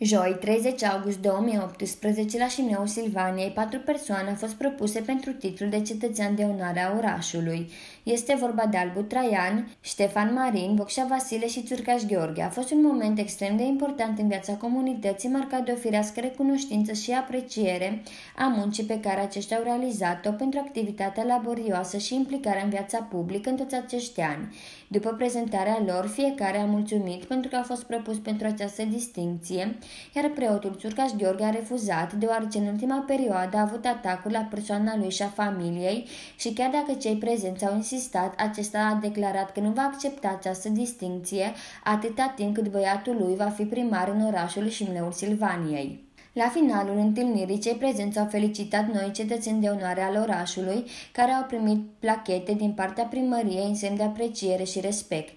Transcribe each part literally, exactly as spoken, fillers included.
Joi, treizeci august două mii optsprezece, la Șimleul Silvaniei, patru persoane au fost propuse pentru titlul de cetățean de onoare a orașului. Este vorba de Albu Traian, Ștefan Marin, Bocșa Vasile și Țurcaș Gheorghe. A fost un moment extrem de important în viața comunității, marcat de o firească recunoștință și apreciere a muncii pe care aceștia au realizat-o pentru activitatea laborioasă și implicarea în viața publică în toți acești ani. După prezentarea lor, fiecare a mulțumit pentru că a fost propus pentru această distincție, iar preotul Țurcaș Gheorghe a refuzat, deoarece în ultima perioadă a avut atacuri la persoana lui și a familiei și chiar dacă cei prezenți au insistat, acesta a declarat că nu va accepta această distincție atâta timp cât băiatul lui va fi primar în orașul Șimleul Silvaniei. La finalul întâlnirii, cei prezenți au felicitat noi cetățeni de onoare al orașului, care au primit plachete din partea primăriei în semn de apreciere și respect.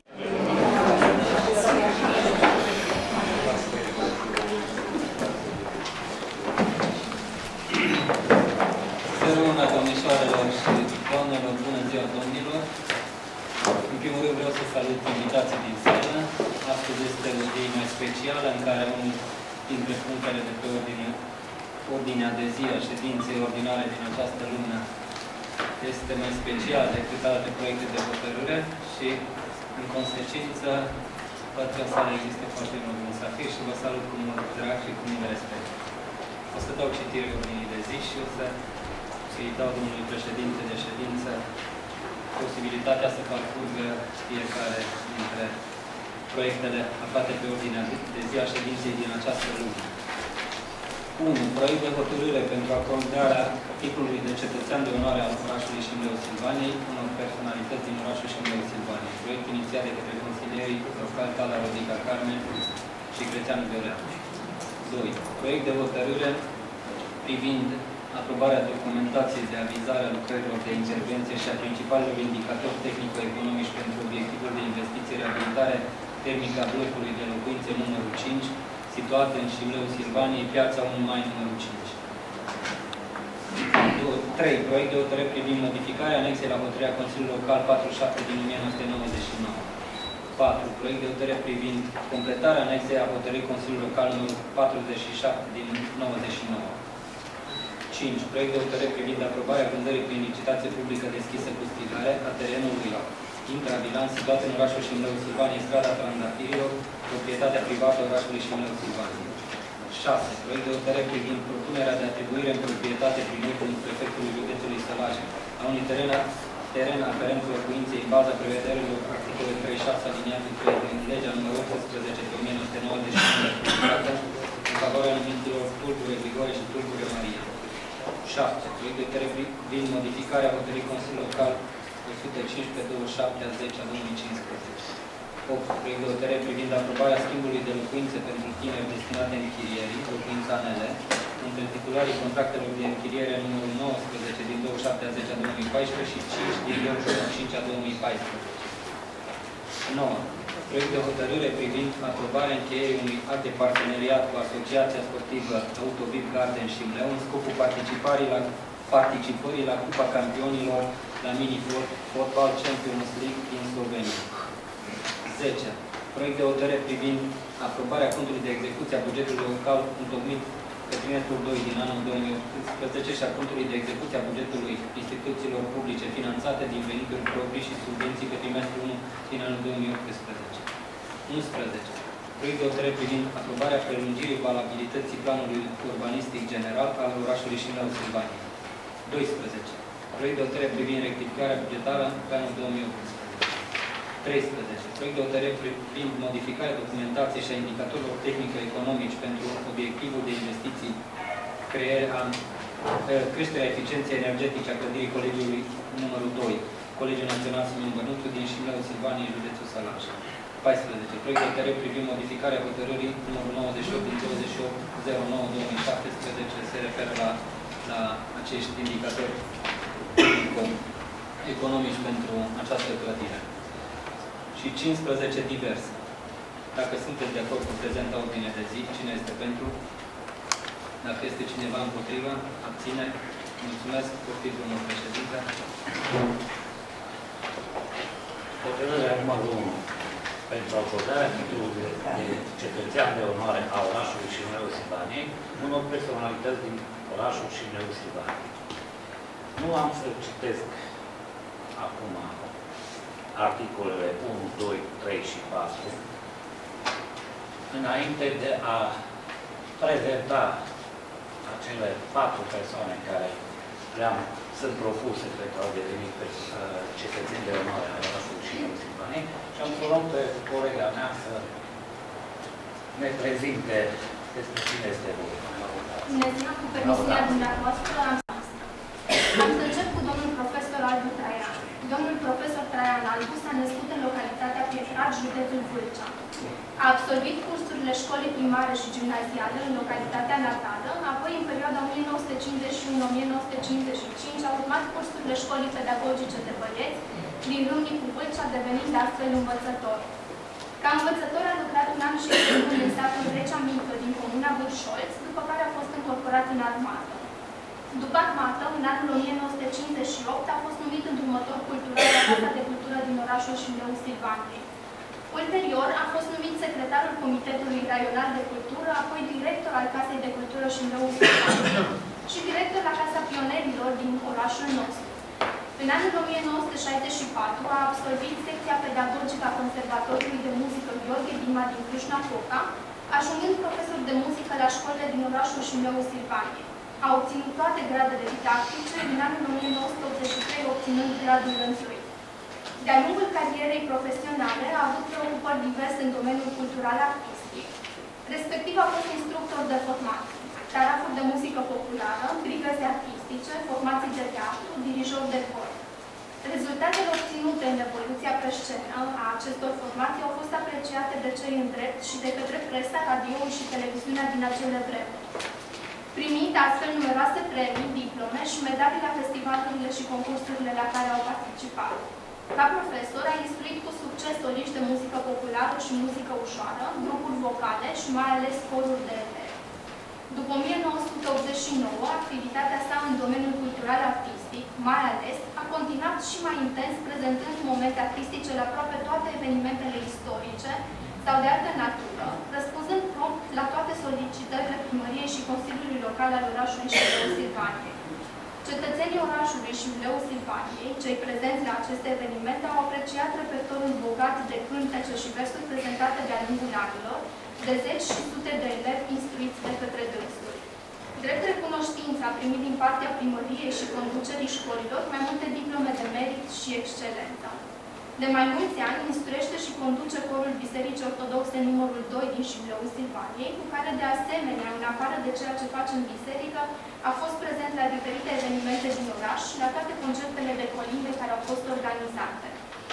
Bună, domnișoarelor și doamnelor, bună ziua, domnilor! În primul rând vreau să salut invitații din sală. Astăzi este o zi mai specială în care unul dintre punctele de pe ordine, ordinea de zi a ședinței ordinare din această lună este mai special decât alte proiecte de hotărâre și, în consecință, văd că în sală există foarte mult musafiri și vă salut cu mult drag și cu mult respect. O să dau citire ordinii de zi și o să să-i dau domnului președinte de ședință posibilitatea să parcurgă fiecare dintre proiectele aflate pe ordinea de zi a ședinței din această lună. unu. Proiect de hotărâre pentru acordarea titlului de cetățean de onoare al orașului Șimleul Silvaniei unor personalități din orașul Șimleul Silvaniei. Proiect inițiat de către consilierii locali Tala Rodica Carmen și Crețeanu Gheoreanu. doi. Proiect de hotărâre privind aprobarea documentației de avizare a lucrărilor de intervenție și a principalelor indicatori tehnico-economici pentru obiectivul de investiție reabilitare termică a blocului de locuințe numărul cinci, situat în Șimleul Silvaniei, piața unu mai numărul cinci. trei. Proiect de hotărâre privind modificarea anexei la hotărârea Consiliului Local patruzeci și șapte din o mie nouă sute nouăzeci și nouă. patru. Proiect de hotărâre privind completarea anexei a hotărârii Consiliului Local numărul patruzeci și șapte din nouăzeci și nouă. cinci. Proiect de hotărâre privind aprobarea vânzării prin licitație publică deschisă cu strigare a terenului la intrabilan situat în orașul Șimleul Silvaniei, strada Trandafirilor, proprietatea privată a orașului Șimleul Silvaniei. șase. Proiect de hotărâre privind propunerea de atribuire în proprietate prin ordinul prefectului județului Sălaj a unui teren, teren aferent locuinței în baza prevederilor articolului treizeci și șase aliniatul trei din legea numărul optsprezece din o mie nouă sute nouăzeci și nouă în favoarea numiților Tulbure Grigore și Tulbure Maria. șapte. Proiect de hotărâre privind modificarea hotărârii Consiliului Local o sută cincisprezece douăzeci și șapte a zece a două mii cincisprezece. opt. Proiect de hotărâre privind aprobarea schimbului de locuințe pentru tineri destinate închirierii, locuința N L, între titularii contractelor de închiriere numărul nouăsprezece din douăzeci și șapte a zece a două mii paisprezece și cinci din douăzeci și cinci a două mii paisprezece. nouă. Proiect de hotărâre privind aprobarea încheierii unui act de parteneriat cu Asociația Sportivă Autobib Garden Șimleu în scopul participării la, participării la Cupa Campionilor la Mini-Fotbal Champions League din Slovenia. zece. Proiect de hotărâre privind aprobarea contului de execuție a bugetului local întocmit pe trimestrul doi din anul două mii optsprezece și a contului de execuție a bugetului instituțiilor publice finanțate din venituri proprii și subvenții pe trimestrul unu din anul două mii optsprezece. unsprezece. Proiect de hotărâre privind aprobarea prelungirii valabilității planului urbanistic general al orașului Șimleul Silvaniei. doisprezece. Proiect de hotărâre privind rectificarea bugetară pe anul două mii optsprezece. treisprezece. Proiect de hotărâre privind modificarea documentației și a indicatorilor tehnico-economici pentru obiectivul de investiții crearea, creșterea eficienței energetice a clădirii Colegiului numărul doi, Colegiul Național Simeon Bănuțu din Șimleul Silvaniei, județul Sălaj. paisprezece. Proiect de hotărâre privind modificarea hotărârii numărul nouăzeci și opt din douăzeci și opt zero nouă două mii șaptesprezece se referă la, la acești indicatori economici pentru această clădire. Și cincisprezece. Diverse. Dacă sunteți de acord cu prezenta ordine de zi, cine este pentru? Dacă este cineva împotrivă, abține. Mulțumesc. Poftiți, domnul președinte. Hotărârea numărul unu. Pentru acordarea titlului de cetățean de onoare a orașului Șimleul Silvaniei, unor personalități din orașul Șimleu Silvaniei. Nu am să citesc acum articolele unu, doi, trei și patru, înainte de a prezenta acele patru persoane care le-am, sunt propuse pentru a deveni cetățeni de onoare a orașului Șimleu Silvaniei, și am să rog pe colega mea să ne prezinte despre cine este vorba. Bună ziua, cu permisiunea dumneavoastră, am Am să încep cu domnul profesor Albu Traian. Domnul profesor Traian Albu s-a născut în localitatea Pietrat, județul Vâlcea. A absolvit cursurile școlii primare și gimnaziale în localitatea natală, apoi în perioada o mie nouă sute cincizeci și unu - o mie nouă sute cincizeci și cinci a urmat cursurile școlii pedagogice de băieți din Râmnicu Vâlcea, devenind astfel învățător. Ca învățător a lucrat un an și luni în satul Recea Mică din comuna Vârșolț, după care a fost încorporat în armată. După armată, în anul o mie nouă sute cincizeci și opt, a fost numit îndrumător cultural la Casa de Cultură din orașul Șimleu Silvaniei. Ulterior, a fost numit secretarul Comitetului Raional de Cultură, apoi director al Casei de Cultură Șimleu Silvaniei și director la Casa Pionerilor din orașul nostru. În anul o mie nouă sute șaizeci și patru a absolvit secția pedagogică a Conservatoriului de Muzică Gheorghe Dima din Cluj-Napoca, ajungând profesor de muzică la școlile din orașul Șimleu Silvaniei. A obținut toate gradele didactice, din anul o mie nouă sute optzeci și trei obținând gradul întâi. De-a lungul carierei profesionale a avut preocupări diverse în domeniul cultural-artistic, respectiv a fost instructor de formații, tarafuri de muzică populară, brigăzi artistice, formații de teatru, dirijor de cor. Rezultatele obținute în evoluția pe scenă a acestor formații au fost apreciate de cei în drept și de către presa, radioul și televiziunea din acele vremuri, primind astfel numeroase premii, diplome și medalii la festivalurile și concursurile la care au participat. Ca profesor a instruit cu succes soliști de muzică populară și muzică ușoară, grupuri vocale și mai ales coruri de elevi. După o mie nouă sute optzeci și nouă, activitatea sa în domeniul cultural-artistic, mai ales, a continuat și mai intens, prezentând momente artistice la aproape toate evenimentele istorice sau de altă natură, răspunzând prompt la toate solicitările primăriei și Consiliului Local al orașului Șimleu Silvaniei. Cetățenii orașului Șimleu Silvaniei, cei prezenți la aceste evenimente, au apreciat repertoriul bogat de cântece și versuri prezentate de-a lungul anilor, de zeci și sute de elevi instruiți de către dânsul. Drept recunoștință a primit din partea primăriei și conducerii școlilor mai multe diplome de merit și excelență. De mai mulți ani instruiește și conduce corul Bisericii Ortodoxe numărul doi din Șimleu Silvaniei, cu care de asemenea, în afară de ceea ce face în biserică, a fost prezent la diferite evenimente din oraș și la toate concertele de colinde care au fost organizate.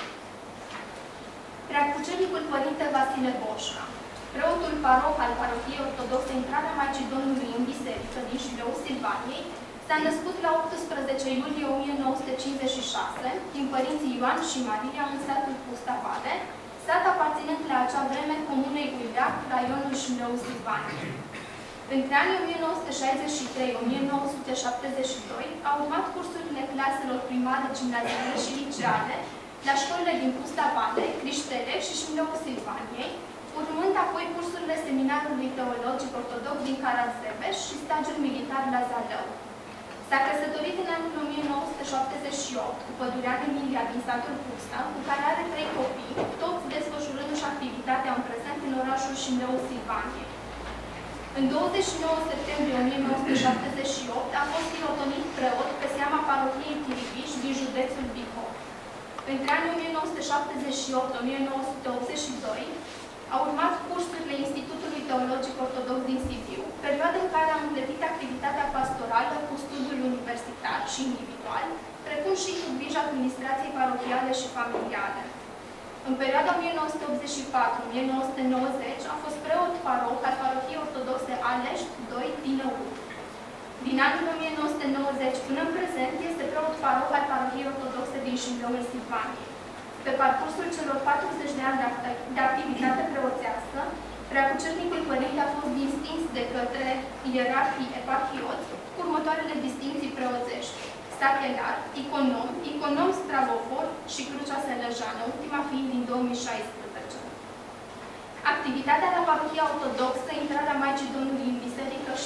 Preacucenicul Părinte Vasile Boșca, preotul paroh al Parohiei Ortodoxe Intrarea Maicii Domnului în biserică din Șimleu Silvaniei, s-a născut la optsprezece iulie o mie nouă sute cincizeci și șase, din părinții Ioan și Maria, în satul Pusta Vale, sat aparținând la acea vreme comunei Uileac, raionul Șimleu Silvaniei. Între anii o mie nouă sute șaizeci și trei - o mie nouă sute șaptezeci și doi au urmat cursurile claselor primare, gimnaziale și liceale la școlile din Pusta Vale, Criștele și Șimleu Silvaniei, urmând apoi cursurile Seminarului Teologic Ortodox din Carazebeș și stagiul militar la Zalău. S-a căsătorit în anul o mie nouă sute șaptezeci și opt cu Pădurean Emilia din satul Pusta, cu care are trei copii, toți desfășurându-și activitatea în prezent în orașul Șimleu Silvaniei. În douăzeci și nouă septembrie o mie nouă sute șaptezeci și opt a fost irotonit preot pe seama parohiei Tiribiș din județul Bihor. Între anii o mie nouă sute șaptezeci și opt - o mie nouă sute optzeci și doi au urmat cursurile Institutului Teologic Ortodox din Sibiu, perioadă în care a împletit activitatea pastorală cu studiul universitar și individual, precum și cu grija administrației parohiale și familiale. În perioada o mie nouă sute optzeci și patru - o mie nouă sute nouăzeci a fost preot paroh al Parohiei Ortodoxe Alești doi din Năuc. Din anul o mie nouă sute nouăzeci până în prezent este preot paroh al Parohiei Ortodoxe din Șimleu Silvaniei. Pe parcursul celor patruzeci de ani de activitate preoțească, Preacucernicul Părinte a fost distins de către ierarhii eparhioți cu următoarele distinții preoțești: sachelar, iconom, iconom stravofor și crucea selejană, ultima fiind din două mii șaisprezece. Activitatea la Parohia Ortodoxă, Intrarea Maicii Domnului în biserică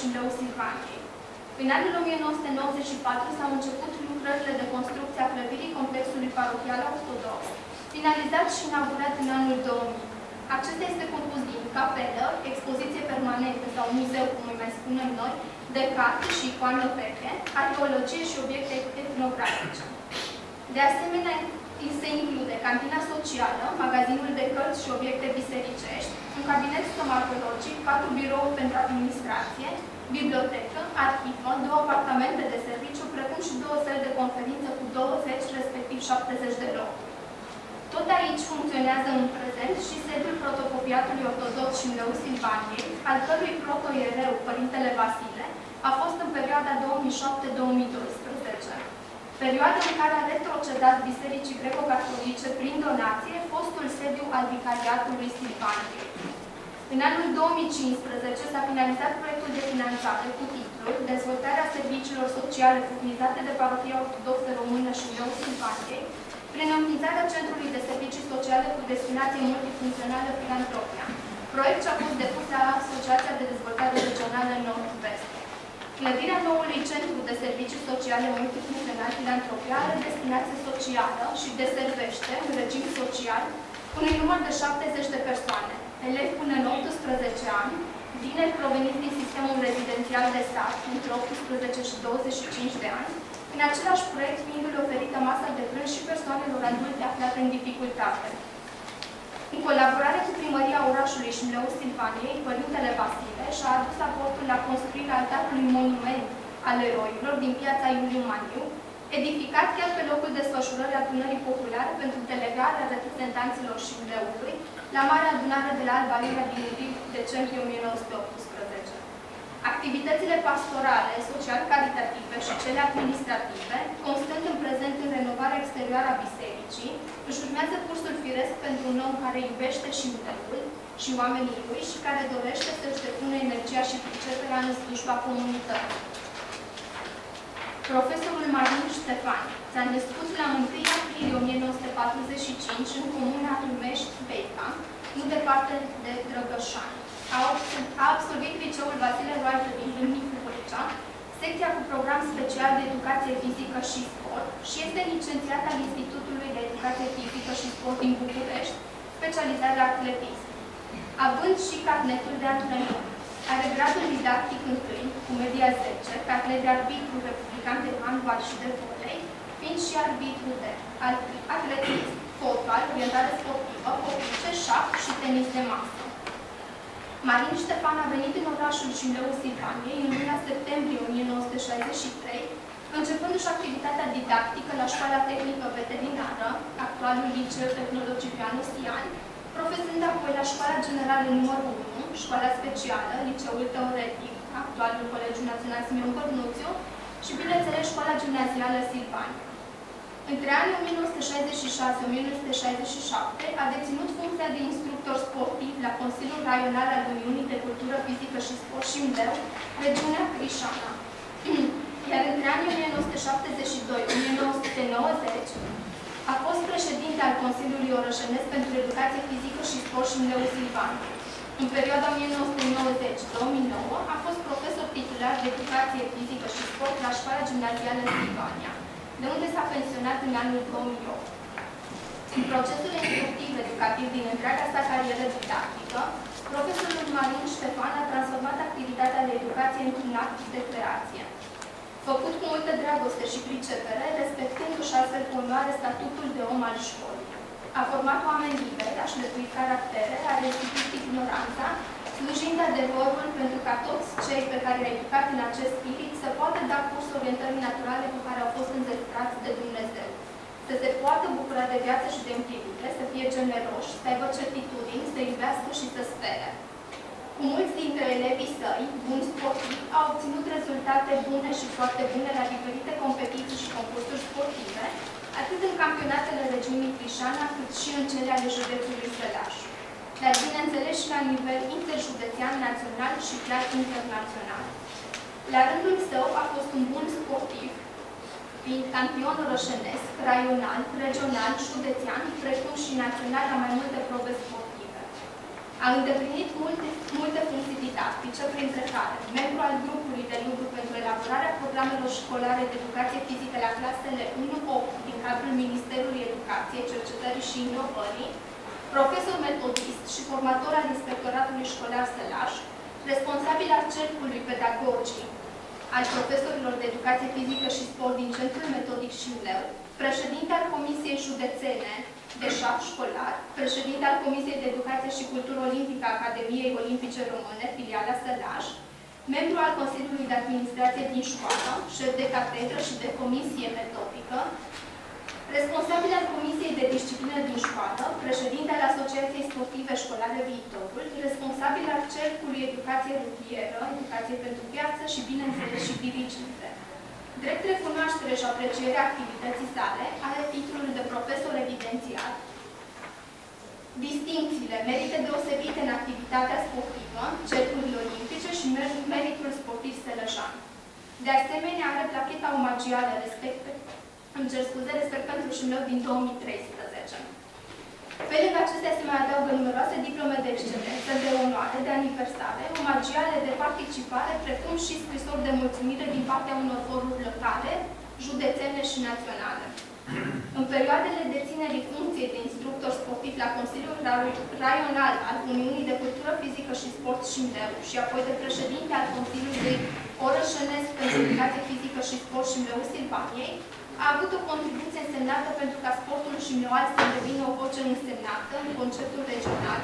Șimleu Silvaniei. În anul o mie nouă sute nouăzeci și patru s-au început lucrările de construcție a clădirii complexului parohial ortodox, finalizat și inaugurat în anul două mii. Acesta este compus din capelă, expoziție permanentă sau muzeu, cum îi mai spunem noi, de carte și icoană veche, arheologie și obiecte etnografice. De asemenea, se include cantina socială, magazinul de cărți și obiecte bisericești, un cabinet stomatologic, patru birouri pentru administrație, bibliotecă, arhivă, două apartamente de serviciu, precum și două săli de conferință cu douăzeci, respectiv șaptezeci de locuri. Tot aici funcționează în prezent și sediul protocopiatului ortodox Șimleu Silvaniei, al cărui protoiereu, Părintele Vasile, a fost în perioada două mii șapte - două mii doisprezece. Perioada în care a retrocedat Bisericii Greco-Catolice prin donație fostul sediu al Vicariatului Silvaniei. În anul două mii cincisprezece s-a finalizat proiectul de finanțare cu titlul Dezvoltarea serviciilor sociale furnizate de Parohia Ortodoxă Română Șimleu Silvaniei, prin înființarea Centrului de Servicii Sociale cu destinație multifuncțională Filantropia, proiect ce a fost depus la Asociația de Dezvoltare Regională Nord-Vest. Clădirea noului Centru de Servicii Sociale multifuncțional Filantropia are destinație socială și deservește, în regim social, unui număr de șaptezeci de persoane, elevi până în optsprezece ani, tineri proveniți din sistemul rezidențial de sat, între optsprezece și douăzeci și cinci de ani, în același proiect fiindu-le oferită masa de prânz și persoanelor adulte aflate în dificultate. În colaborare cu primăria orașului Șimleu Silvaniei, Părintele Vasile și-a adus aportul la construirea altarului monument al eroilor din piața Iuliu Maniu, edificat chiar pe locul desfășurării adunării populare pentru delegarea reprezentanților Șimleului la Marea Adunare de la Alba Iulia din întâi decembrie o mie nouă sute optsprezece. Activitățile pastorale, social-caritative și cele administrative, constând în prezent în renovarea exterioară a bisericii, își urmează cursul firesc pentru un om care iubește Șimleul și oamenii lui și care dorește să-și depună energia și priceperea în slujba comunității. Profesorul Marin Ștefan s-a născut la întâi aprilie o mie nouă sute patruzeci și cinci în comuna Rumești-Beica, nu departe de Drăgășani. A absolvit liceul Vasile Roaită din Râmnicu Vâlcea, secția cu program special de educație fizică și sport și este licențiat al Institutului de Educație Fizică și Sport din București, specializat la atletism. Având și carnetul de antrenor, are gradul didactic întâi, cu media zece, carnet de arbitru republican de handbal și de volei, fiind și arbitru de atletism, fotbal, orientare sportivă, hockey, șah și tenis de masă. Marin Ștefan a venit în orașul Șimleu Silvaniei în luna septembrie o mie nouă sute șaizeci și trei, începându-și activitatea didactică la Școala Tehnică Veterinară, actualul Liceu Tehnologic Ioanu Stian, profesând apoi la Școala Generală numărul unu, Școala Specială, Liceul Teoretic, actualul Colegiul Național Simeon Bărnuțiu și, bineînțeles, Școala Gimnazială Silvania. Între anii o mie nouă sute șaizeci și șase - o mie nouă sute șaizeci și șapte a deținut funcția de instructor sportiv la Consiliul Raional al Uniunii de Cultură Fizică și Sport Șimleu, regiunea Crișana. Iar între anii o mie nouă sute șaptezeci și doi - o mie nouă sute nouăzeci a fost președinte al Consiliului Orășenesc pentru Educație Fizică și Sport Șimleu Silvania. În perioada o mie nouă sute nouăzeci - două mii nouă a fost profesor titular de Educație Fizică și Sport la Școala Gimnazială Silvania, de unde s-a pensionat în anul două mii opt. În procesul instructiv-educativ din întreaga sa carieră didactică, profesorul Marin Ștefan a transformat activitatea de educație într-un act de creație. Făcut cu multă dragoste și pricepere, respectându-și astfel cu onoare statutul de om al școlii. A format oameni liberi, a șlefuit caractere, a restituit ignoranța, slujind adevărul pentru ca toți cei pe care i-a educat în acest spirit să poată da curs orientării naturale cu care au fost înzestrați de Dumnezeu. Să se poată bucura de viață și de împlinire, să fie generoși, să aibă certitudini, să iubească și să spere. Cu mulți dintre elevii săi, buni sportivi, au obținut rezultate bune și foarte bune la diferite competiții și concursuri sportive, atât în campionatele regiunii Crișana, cât și în cele ale județului Sălaș. Dar, bineînțeles, și la nivel interjudețean, național și clar internațional. La rândul său a fost un bun sportiv, fiind campion orășenesc, raional, regional, județean, precum și național la mai multe probe sportive. A îndeplinit multe, multe funcții didactice, printre care membru al grupului de lucru pentru elaborarea programelor școlare de educație fizică la clasele unu opt din cadrul Ministerului Educației, Cercetării și Inovării, profesor metodist și formator al Inspectoratului Școlar Sălaș, responsabil al cercului pedagogii al profesorilor de educație fizică și sport din Centrul Metodic Șimleu, președinte al Comisiei Județene de șah școlar, președinte al Comisiei de Educație și Cultură Olimpică a Academiei Olimpice Române, filiala Sălaș, membru al Consiliului de Administrație din școală, șef de catedră și de comisie metodică, responsabil al Comisiei de Disciplină din școală, președinte al Asociației Sportive Școlare Viitorul, responsabil al Cercului Educație Rutieră, Educație pentru Viață și, bineînțeles, și diriginte. Drept recunoaștere și aprecierea activității sale, are titlul de profesor evidențiat, distincțiile, merite deosebite în activitatea sportivă, cercurile olimpice și meritul sportiv sălășan. De asemenea, are placheta omagială, respect, îmi cer scuze, respect pentru Șimleu din două mii treisprezece. Pe lângă acestea se mai adaugă numeroase diplome de excelență, de onoare, de aniversare, omagiale de participare, precum și scrisori de mulțumire din partea unor foruri locale, județene și naționale. În perioadele deținerii funcției de instructor sportiv la Consiliul Raional al Uniunii de Cultură Fizică și Sport Șimleu și apoi de președinte al Consiliului Orășănesc pentru Educație Fizică și Sport Șimleu Silvaniei, a avut o contribuție însemnată pentru ca sportul șimleuan să devină o voce însemnată în conceptul regional,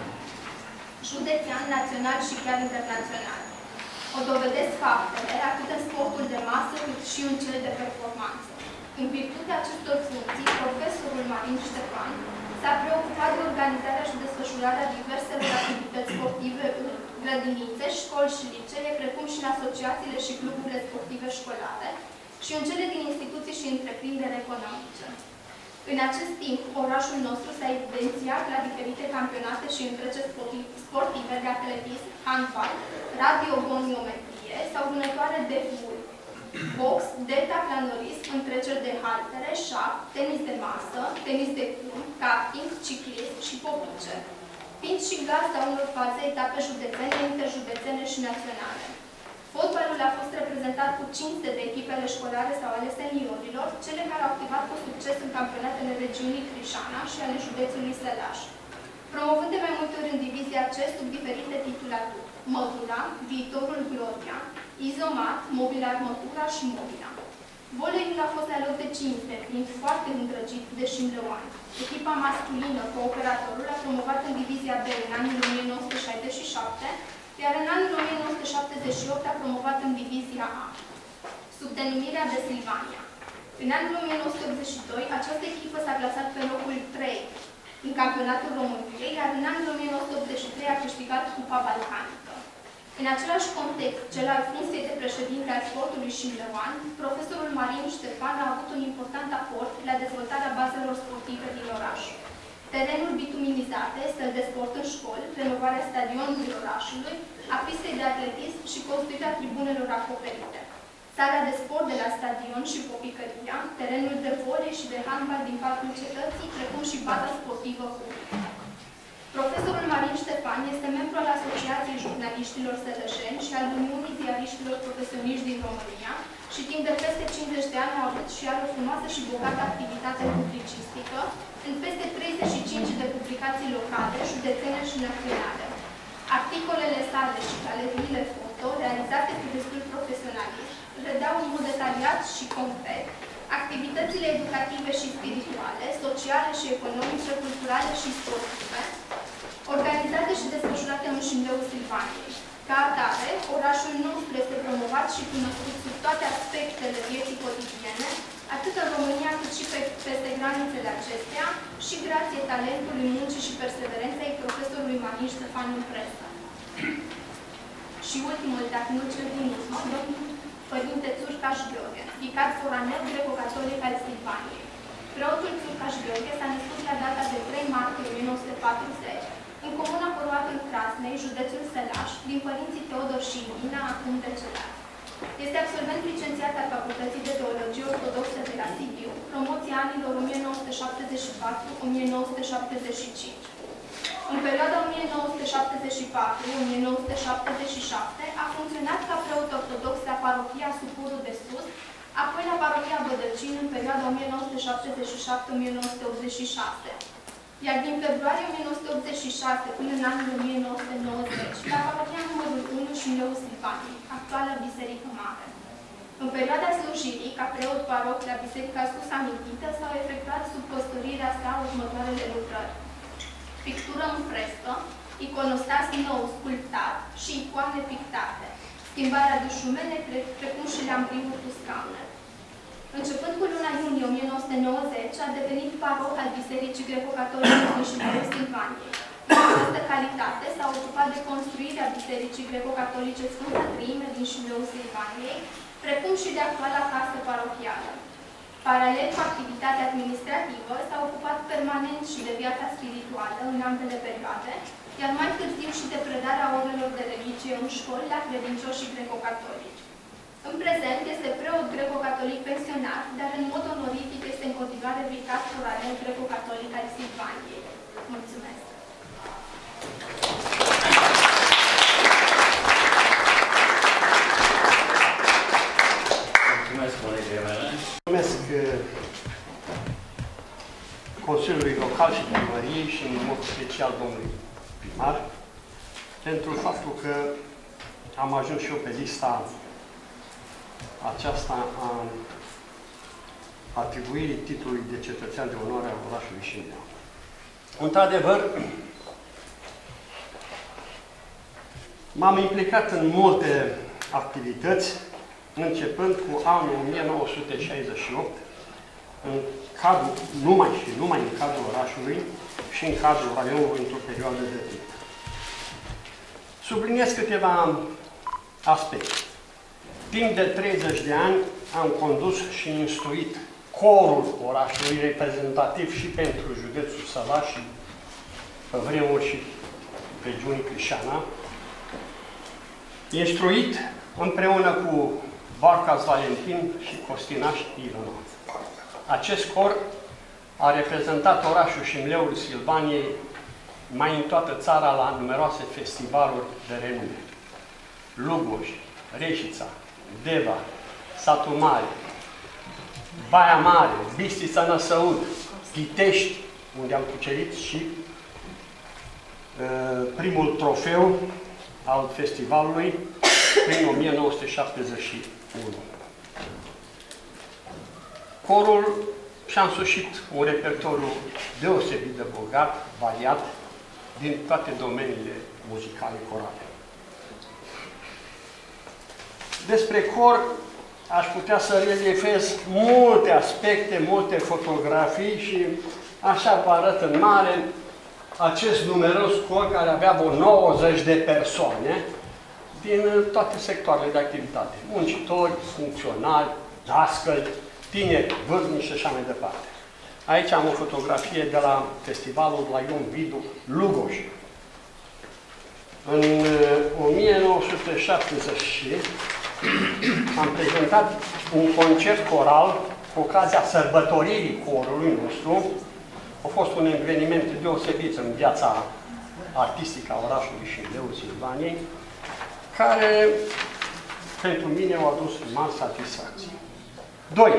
județean, național și chiar internațional. O dovedesc faptele, atât în sportul de masă, cât și în cel de performanță. În virtutea acestor funcții, profesorul Marin Ștefan s-a preocupat de organizarea și desfășurarea diverselor activități sportive în grădinițe, școli și licee, precum și în asociațiile și cluburile sportive școlare, și în cele din instituții și întreprinderi economice. În acest timp, orașul nostru s-a evidențiat la diferite campionate și întreceri sportive de atletism, handbal, radiogoniometrie sau vânătoare de ful, box, detaplanorism, întreceri de haltere, șah, tenis de masă, tenis de club, karting, ciclism și popice, fiind și gazda unor faze etape județene, interjudețene și naționale. Fotbalul a fost reprezentat cu cinci sute de echipele școlare sau ale seniorilor, cele care au activat cu succes în campionatele regiunii Crișana și ale județului Sălaș, promovând de mai multe ori în divizia C sub diferite titulaturi: Mădula, Viitorul Gloria, Izomat, Mobila Armătura și Mobila. Voleiul a fost la loc de cinste, fiind foarte îndrăgit de șimleuani. Echipa masculină, Cooperatorul, a promovat în divizia B în anul o mie nouă sute șaizeci și șapte, iar în anul o mie nouă sute șaptezeci și opt a promovat în divizia A, sub denumirea de Silvania. În anul o mie nouă sute optzeci și doi, această echipă s-a clasat pe locul trei în campionatul României, iar în anul o mie nouă sute optzeci și trei a câștigat Cupa Balcanică. În același context, cel al funcției de președinte al sportului șimleuan, profesorul Marin Ștefan a avut un important aport la dezvoltarea bazelor sportive din oraș. Terenuri bituminizate, stăli de sport în școli, renovarea stadionului orașului, a pistei de atletism și construirea tribunelor acoperite. Sala de sport de la stadion și popicăria, terenul de volei și de handbal din parcul cetății, precum și baza sportivă publică. Profesorul Marin Ștefan este membru al Asociației Jurnaliștilor Sălășeni și al Uniunii Ziariștilor Profesioniști din România și timp de peste cincizeci de ani a avut și are o frumoasă și bogată activitate publicistică în peste treizeci și cinci de publicații locale, județene și naționale. Articolele sale și galeriile foto, realizate cu destul profesionalism, redau în mod detaliat și concret activitățile educative și spirituale, sociale și economice, culturale și sportive, organizate și desfășurate în Șimleul Silvaniei. Ca atare, orașul nostru este promovat și cunoscut sub toate aspectele vieții cotidiene, atât în România cât și pe, peste granițele acestea, și grație talentului, muncii și perseverenței profesorului Marin Ștefan în presă. Și ultimul, dacă nu cel din urmă, domnul Părinte Țurcaș Gheorghe, vicar foraneu greco-catolic al Silvaniei. Preotul Țurcaș Gheorghe s-a născut la data de trei martie o mie nouă sute patruzeci în comuna Păruatul Crasnei, județul Sălaș, din părinții Teodor și Irina, acum decedați. Este absolvent licențiat al Facultății de Teologie Ortodoxă de la Sibiu, promoția anilor o mie nouă sute șaptezeci și patru - o mie nouă sute șaptezeci și cinci. În perioada o mie nouă sute șaptezeci și patru - o mie nouă sute șaptezeci și șapte a funcționat ca preot ortodox la parohia Supurul de Sus, apoi la parohia Bădăcin în perioada o mie nouă sute șaptezeci și șapte - o mie nouă sute optzeci și șase, iar din februarie o mie nouă sute optzeci și șase până în anul o mie nouă sute nouăzeci la parohia numărul unu Șimleul Silvaniei, actuală Biserică Mare. În perioada slujirii, ca preot paroh la Biserica sus amintită, s-au efectuat sub păstorirea sa următoarele lucrări: pictură în frescă, iconostas nou sculptat și icoane pictate, schimbarea dușumene, precum și lampriuri cu scaune. Începând cu luna iunie o mie nouă sute nouăzeci, a devenit paroh al Bisericii Greco-Catolice din Șimleul Silvaniei. În această calitate s-a ocupat de construirea Bisericii Greco-Catolice Sfânta Treime din Șimleul Silvaniei, precum și de actuala casă parohială. Paralel cu activitatea administrativă, s-a ocupat permanent și de viața spirituală în ambele perioade, iar mai târziu și de predarea orelor de religie în școli la credincioși greco-catolici. În prezent este preot greco-catolic pensionar, dar în mod onorific este în continuare vicar pluralel greco-catolic al Silvaniei. Mulțumesc! Mulțumesc, colegii mele. Mulțumesc Consiliului Local și Primăriei și în mod special domnului primar pentru faptul că am ajuns și eu pe lista aceasta a atribuirii titlului de cetățean de onoare al orașului Șimleu. Într-adevăr, m-am implicat în multe activități, începând cu anul o mie nouă sute șaizeci și opt, în cadrul, numai și numai în cadrul orașului și în cadrul raionului într-o perioadă de timp. Subliniez câteva aspecte. Timp de treizeci de ani am condus și instruit corul orașului, reprezentativ și pentru județul Sălaș și pe vremuri și regiunii Crișana, instruit împreună cu Barcas Valentin și Costinaș Ilona. Acest cor a reprezentat orașul Șimleului Silvaniei mai în toată țara la numeroase festivaluri de renume. Lugoj, Reșița, Deva, Satul Mare, Baia Mare, Bistrița Năsăud, Chitești, unde am cucerit și uh, primul trofeu al festivalului prin o mie nouă sute șaptezeci și unu. Corul și-a însușit un repertoriu deosebit de bogat, variat, din toate domeniile muzicale corale. Despre cor aș putea să reliefez multe aspecte, multe fotografii și așa vă arăt în mare acest numeros cor care avea vreo nouăzeci de persoane din toate sectoarele de activitate. Muncitori, funcționari, dascăli, tineri, vârstnici și așa mai departe. Aici am o fotografie de la festivalul la Ion Vidu, Lugoj. În o mie nouă sute șaptezeci am prezentat un concert coral cu ocazia sărbătoririi corului nostru. A fost un eveniment deosebit în viața artistică a orașului Șimleul Silvaniei, care pentru mine au adus mari satisfacții. Doi.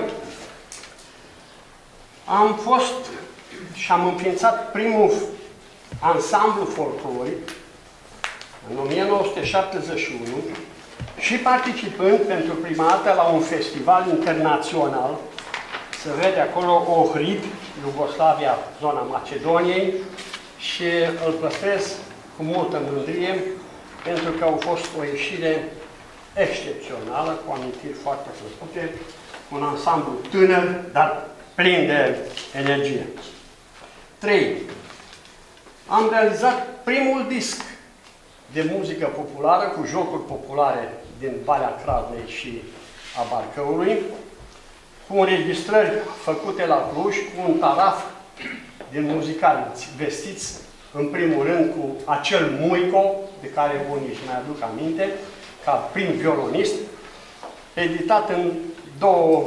Am fost și am înființat primul ansamblu folcloric în o mie nouă sute șaptezeci și unu și participând pentru prima dată la un festival internațional. Se vede acolo Ohrid, Iugoslavia, zona Macedoniei, și îl păstrez cu multă mândrie pentru că au fost o ieșire excepțională, cu amintiri foarte plăcute, un ansamblu tânăr, dar plin de energie. trei. Am realizat primul disc de muzică populară cu jocuri populare din Valea Craznei și a Barcăului, cu înregistrări făcute la Cluj, cu un taraf din muzicali vestiți, în primul rând, cu acel Muico, de care unii își mai aduc aminte, ca prim violonist, editat în două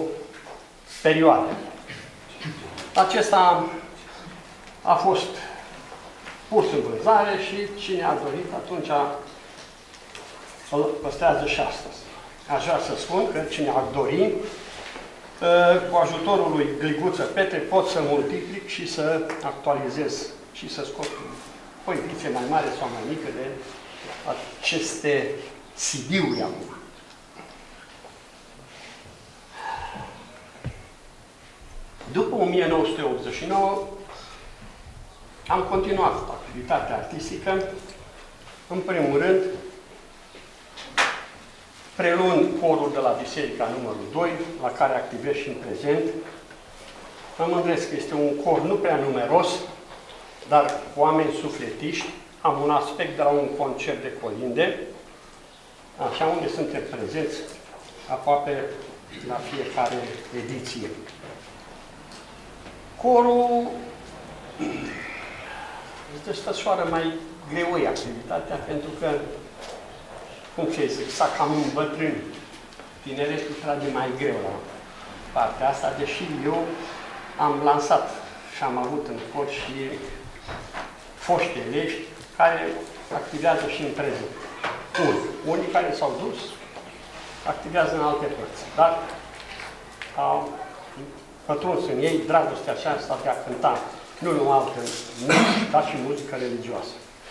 perioade. Acesta a fost pus în vânzare și cine a dorit atunci îl păstrează și astăzi. Aș vrea să spun că cine ar dori, cu ajutorul lui Gliguță Petre, pot să multiplic și să actualizez și să scot o ediție mai mare sau mai mică de aceste C D-uri acum. După o mie nouă sute optzeci și nouă am continuat activitatea artistică, în primul rând, preluând corul de la Biserica numărul doi, la care activez și în prezent. Mă mândresc că este un cor nu prea numeros, dar cu oameni sufletiști. Am un aspect de la un concert de colinde, așa, unde suntem prezenți aproape la fiecare ediție. Corul îți desfășoară mai greu activitatea, pentru că, cum să zic, s-a cam îmbătrânit. Tineretul trage mai greu la partea asta, deși eu am lansat și am avut în cor și foști elevi care activează și în prezent. Unii, unii care s-au dus, activează în alte părți, dar au pătruns în ei dragostea aceasta de a cânta, nu numai altă muzică, dar și muzică religioasă.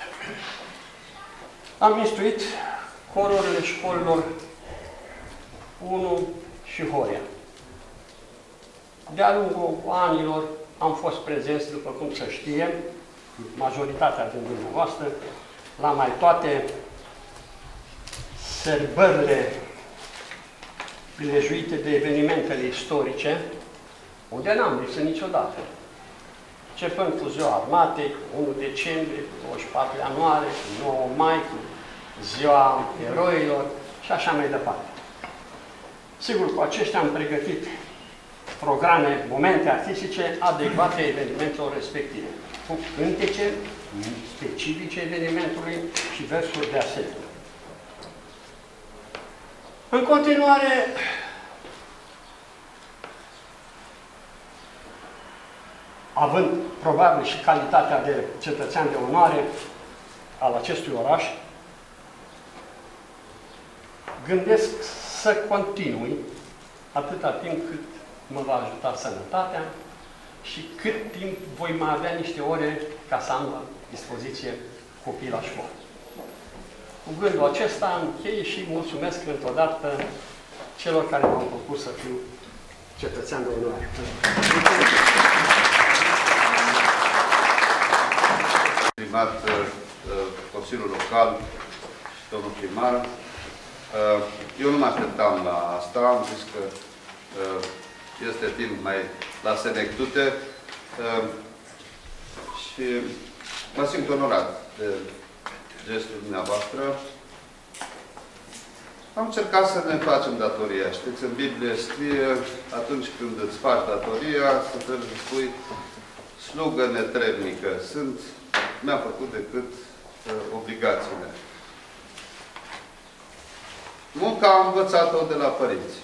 Am instruit corurile școlilor unu și Horia. De-a lungul anilor am fost prezenți, după cum se știe, majoritatea din dumneavoastră, la mai toate sărbările prilejuite de evenimentele istorice, unde n-am lipsit niciodată. Începând cu Ziua Armatei, cu unu decembrie, cu douăzeci și patru ianuarie, cu nouă mai, cu Ziua Eroilor și așa mai departe. Sigur, cu aceștia am pregătit programe, momente artistice adecvate evenimentelor respective, cu cântece specifice evenimentului și versuri de asemenea. În continuare, având probabil și calitatea de cetățean de onoare al acestui oraș, gândesc să continui atâta timp cât mă va ajuta sănătatea și cât timp voi mai avea niște ore ca să am la dispoziție copii la școală. Cu gândul acesta închei și mulțumesc întotdeauna celor care m-au propus să fiu cetățean de onoare. Primar, Consiliul Local și domnul primar, eu nu mă așteptam la asta, am zis că este timp mai la senectute și mă simt onorat de gestul dumneavoastră. Am încercat să ne facem datoria. Știți, în Biblie scrie, atunci când îți faci datoria, să trebuie să spui slugă netrebnică. Sunt, mi-am făcut decât uh, obligațiile. Munca am învățat-o de la părinți.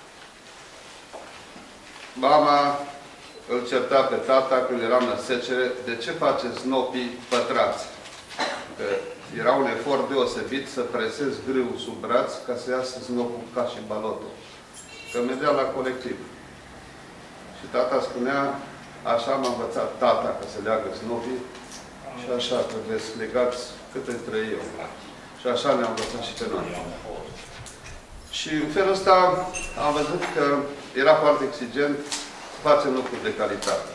Mama îl certa pe tata când eram la secere, de ce faceți snopii pătrați? Că era un efort deosebit să presezi grâul sub braț ca să iasă snopul ca și balotul. Că mergea la colectiv. Și tata spunea, așa m-a învățat tata că se leagă snopii și așa trebuie să legați cât între eu. Și așa ne-am învățat și pe noi. Și în felul ăsta am văzut că era foarte exigent să facem lucruri de calitate.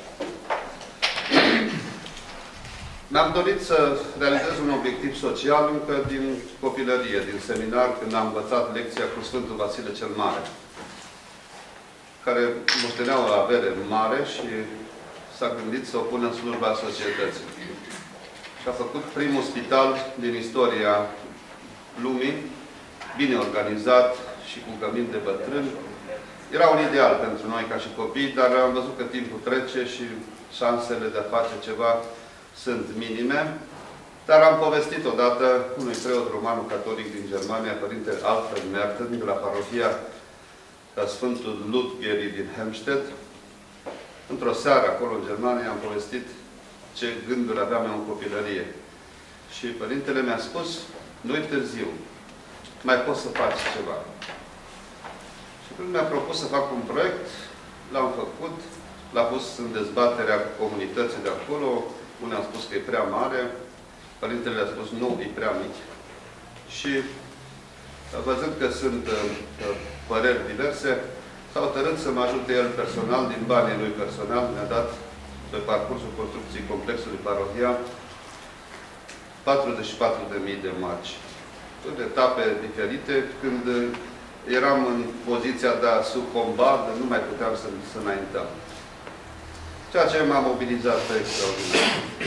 Mi-am dorit să realizez un obiectiv social încă din copilărie, din seminar, când am învățat lecția cu Sfântul Vasile cel Mare, care moștenea o avere mare și s-a gândit să o pună în slujba societății. Și a făcut primul spital din istoria lumii, bine organizat și cu cămin de bătrâni. Era un ideal pentru noi ca și copii, dar am văzut că timpul trece și șansele de a face ceva sunt minime. Dar am povestit odată unui preot romano-catolic din Germania, Părintele Alfred Merten, de la parohia Sfântul Ludgeri din Helmstedt. Într-o seară acolo în Germania am povestit ce gânduri aveam eu în copilărie. Și părintele mi-a spus, nu-i târziu, mai poți să faci ceva. Și când mi-a propus să fac un proiect, l-am făcut, l-a pus în dezbaterea comunității de acolo, unii au spus că e prea mare, părintele a spus nu, e prea mic. Și văzând că sunt uh, păreri diverse, s-a hotărât să mă ajute el personal, din banii lui personal, mi-a dat pe parcursul construcției complexului parohial patruzeci și patru de mii de marci. În etape diferite, când eram în poziția de a sucomba, de nu mai puteam să, să înaintăm. Ceea ce m-a mobilizat extraordinar.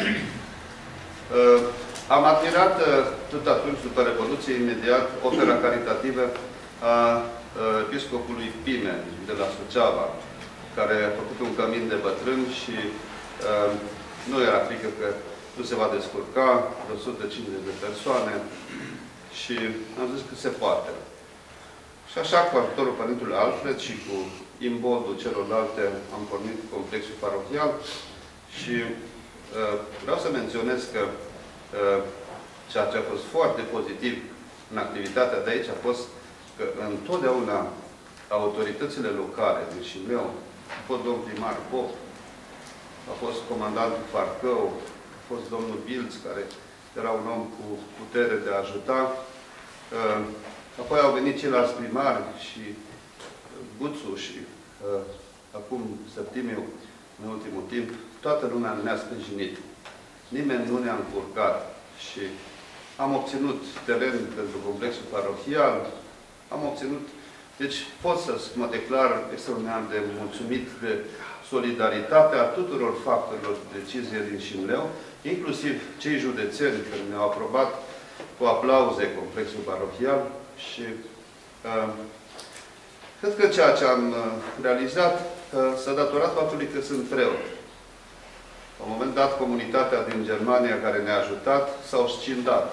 Uh, am admirat uh, tot atunci, după Revoluție, imediat, opera caritativă a uh, episcopului Pimen de la Suceava, care a făcut un cămin de bătrâni și uh, nu era frică că nu se va descurca, de o sută cincizeci de persoane, și am zis că se poate. Și așa, cu ajutorul Părintelui Alfred și cu imboldul celorlalte, am pornit complexul parohial și uh, vreau să menționez că uh, ceea ce a fost foarte pozitiv în activitatea de aici a fost că întotdeauna autoritățile locale din Șimeu, a fost domnul primar Pop, a fost comandant Farcău, a fost domnul Bilț, care era un om cu putere de a ajuta. Uh, apoi au venit ceilalți primari și Guțu și uh, acum Septimiu, în ultimul timp, toată lumea ne-a sprijinit. Nimeni nu ne-a încurcat și am obținut teren pentru complexul parohial, am obținut... Deci pot să mă declar extraordinar de mulțumit de solidaritatea tuturor factorilor de decizie din Șimleu, inclusiv cei județeni care ne-au aprobat cu aplauze complexul parohial și uh, cred că ceea ce am realizat uh, s-a datorat faptului că sunt preot. La un moment dat, comunitatea din Germania care ne-a ajutat s-au scindat.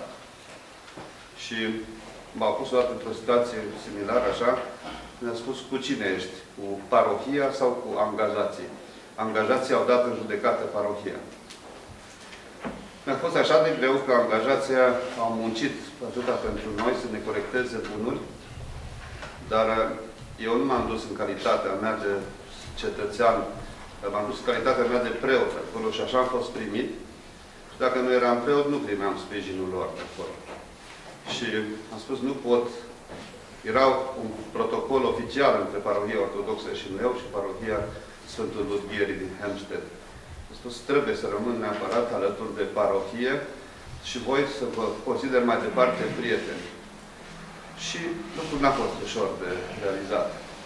Și m-a pus o dată într-o situație similară, așa, mi-a spus, cu cine ești? Cu parohia sau cu angajații? Angajații au dat în judecată parohia. Mi-a fost așa de greu că angajații au muncit atâta pentru noi să ne corecteze bunuri, dar eu nu m-am dus în calitatea mea de cetățean, m-am dus în calitatea mea de preot acolo și așa am fost primit. Și dacă nu eram preot, nu primeam sprijinul lor de acolo. Și am spus, nu pot. Era un protocol oficial între parohia ortodoxă Șimleu și parohia Sfântul Ludghierii din Hempstead. Am spus, trebuie să rămân neapărat alături de parohie și voi să vă consider mai departe prieteni. Și lucrul n-a fost ușor de realizat.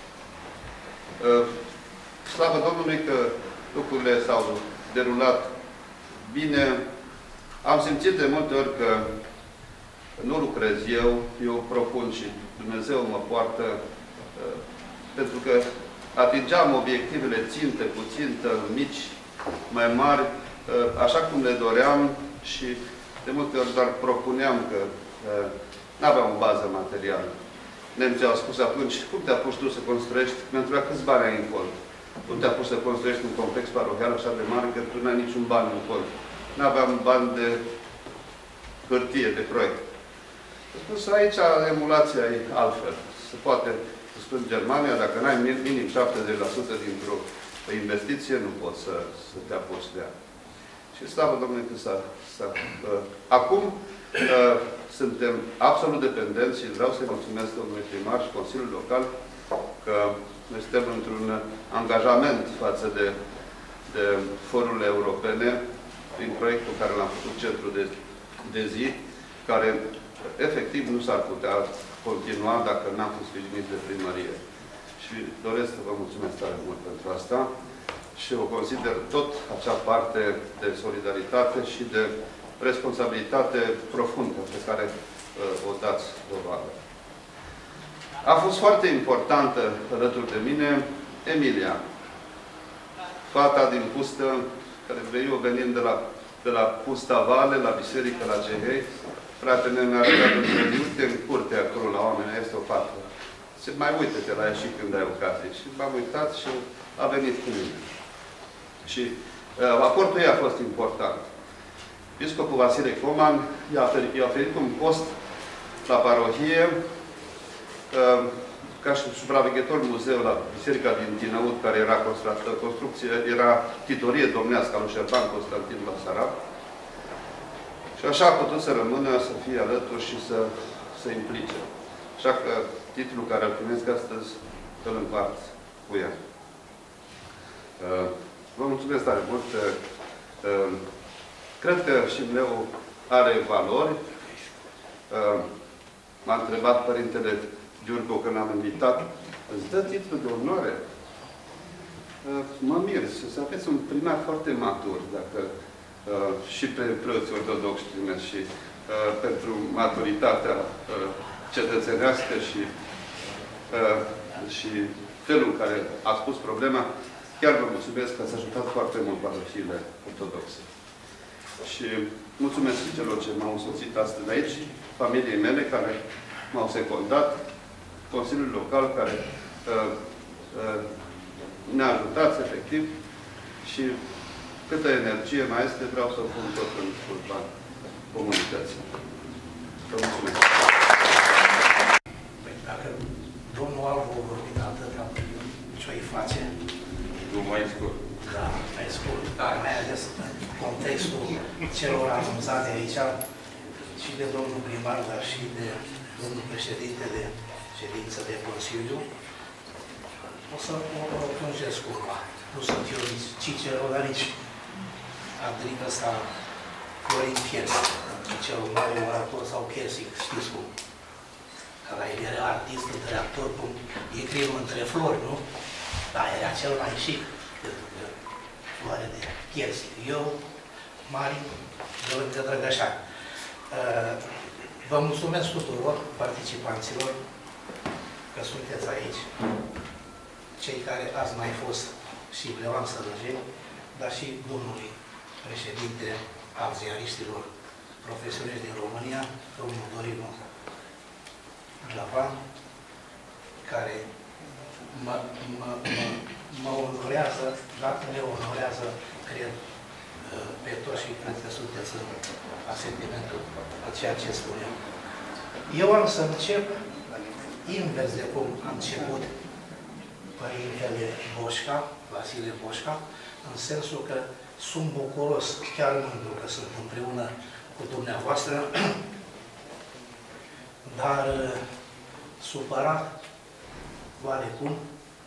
Slavă Domnului că lucrurile s-au derulat bine. Am simțit de multe ori că nu lucrez eu, eu propun și Dumnezeu mă poartă, pentru că atingeam obiectivele țintă cu țintă, mici, mai mari, așa cum le doream și de multe ori doar propuneam că nu aveam o bază materială. Nemții au spus atunci, cum te apuci tu să construiești? Pentru că câți bani ai în cont? Cum te apuci să construiești un complex parohial așa de mare că tu n-ai niciun ban în cont? Nu aveam bani de hârtie, de proiect. Spus, aici emulația e altfel. Se poate, spun Germania, dacă n-ai minim șaptezeci la sută dintr-o investiție, nu poți să, să te apuci de ea. Și slavă Domnului că s-a... Uh, acum uh, suntem absolut dependenți și vreau să-i mulțumesc domnului primar și Consiliul Local că noi suntem într-un angajament față de, de forurile europene prin proiectul care l-am făcut Centrul de, de zi, care efectiv nu s-ar putea continua dacă n-am fost sprijiniți de primărie. Și doresc să vă mulțumesc tare mult pentru asta și o consider tot acea parte de solidaritate și de responsabilitate profundă pe care uh, o dați dovadă. A fost foarte importantă alături de mine Emilia, fata din Pustă, care eu venind de la, de la Pusta Vale, la biserică, la Gehei. Fratele mi-a arătat în uite în curte acolo la oameni, este o fată. Se mai uită-te la ea și când ai ocazie. Și m-am uitat și a venit cu mine. Și Aportul ei a fost important. Episcopul Vasile Coman i-a oferit un post la parohie ca și supraveghetor muzeu la biserica din Dinăut, care era construcție, era titorie domnească a lui Șerban Constantin Basarab. Și așa a putut să rămână, să fie alături și să se implice. Așa că titlul care îl primesc astăzi îl împart cu ea. Vă mulțumesc tare mult. Cred că Șimleu are valori. M-a întrebat Părintele Giurgo când am invitat, îți dă titlul de onoare? Mă mir să aveți un primar foarte matur, dacă și pe preoții ortodoxi primesc și pentru maturitatea cetățenească și, și felul în care a spus problema. Chiar vă mulțumesc că ați ajutat foarte mult parohiile ortodoxe. Și mulțumesc și celor ce m-au însoțit astăzi aici, familiei mele care m-au secundat, Consiliul Local care uh, uh, ne-a ajutat efectiv și câtă energie mai este, vreau să o pun tot în slujba comunității. Vă mulțumesc! Păi dacă domnul Albu a vorbit atâta, ce-o-i face? Nu mai scurt. Da, mai scurt. Dar mai ales contextul celor anunțate aici și de domnul primar, dar și de domnul președinte de ședință de Consiliu, o să o plângesc cumva. Nu sunt eu nici Cicero, dar nici Adric ăsta Florin Piersic, cel mare orator sau Piersic, știți cum? Că el era artist între actor, cum e crimă între flori, nu? Dar era cel mai chic, pentru că floare de Piersic. Eu, Mari, de lângă Drăgășani. Vă mulțumesc tuturor participanților că sunteți aici, cei care ați mai fost și Leon Sărăjeni, dar și domnului președinte al ziariștilor profesioniști din România, domnul Dorinu Glavan, care mă, mă, mă, mă onorează, dar ne onorează, cred, pe toți și cred că sunteți în asentimentul a ceea ce spunem. Eu am să încep invers de cum a început Părintele Boșca, Vasile Boșca, în sensul că sunt bucuros, chiar mândru că sunt împreună cu dumneavoastră, dar supărat, oarecum,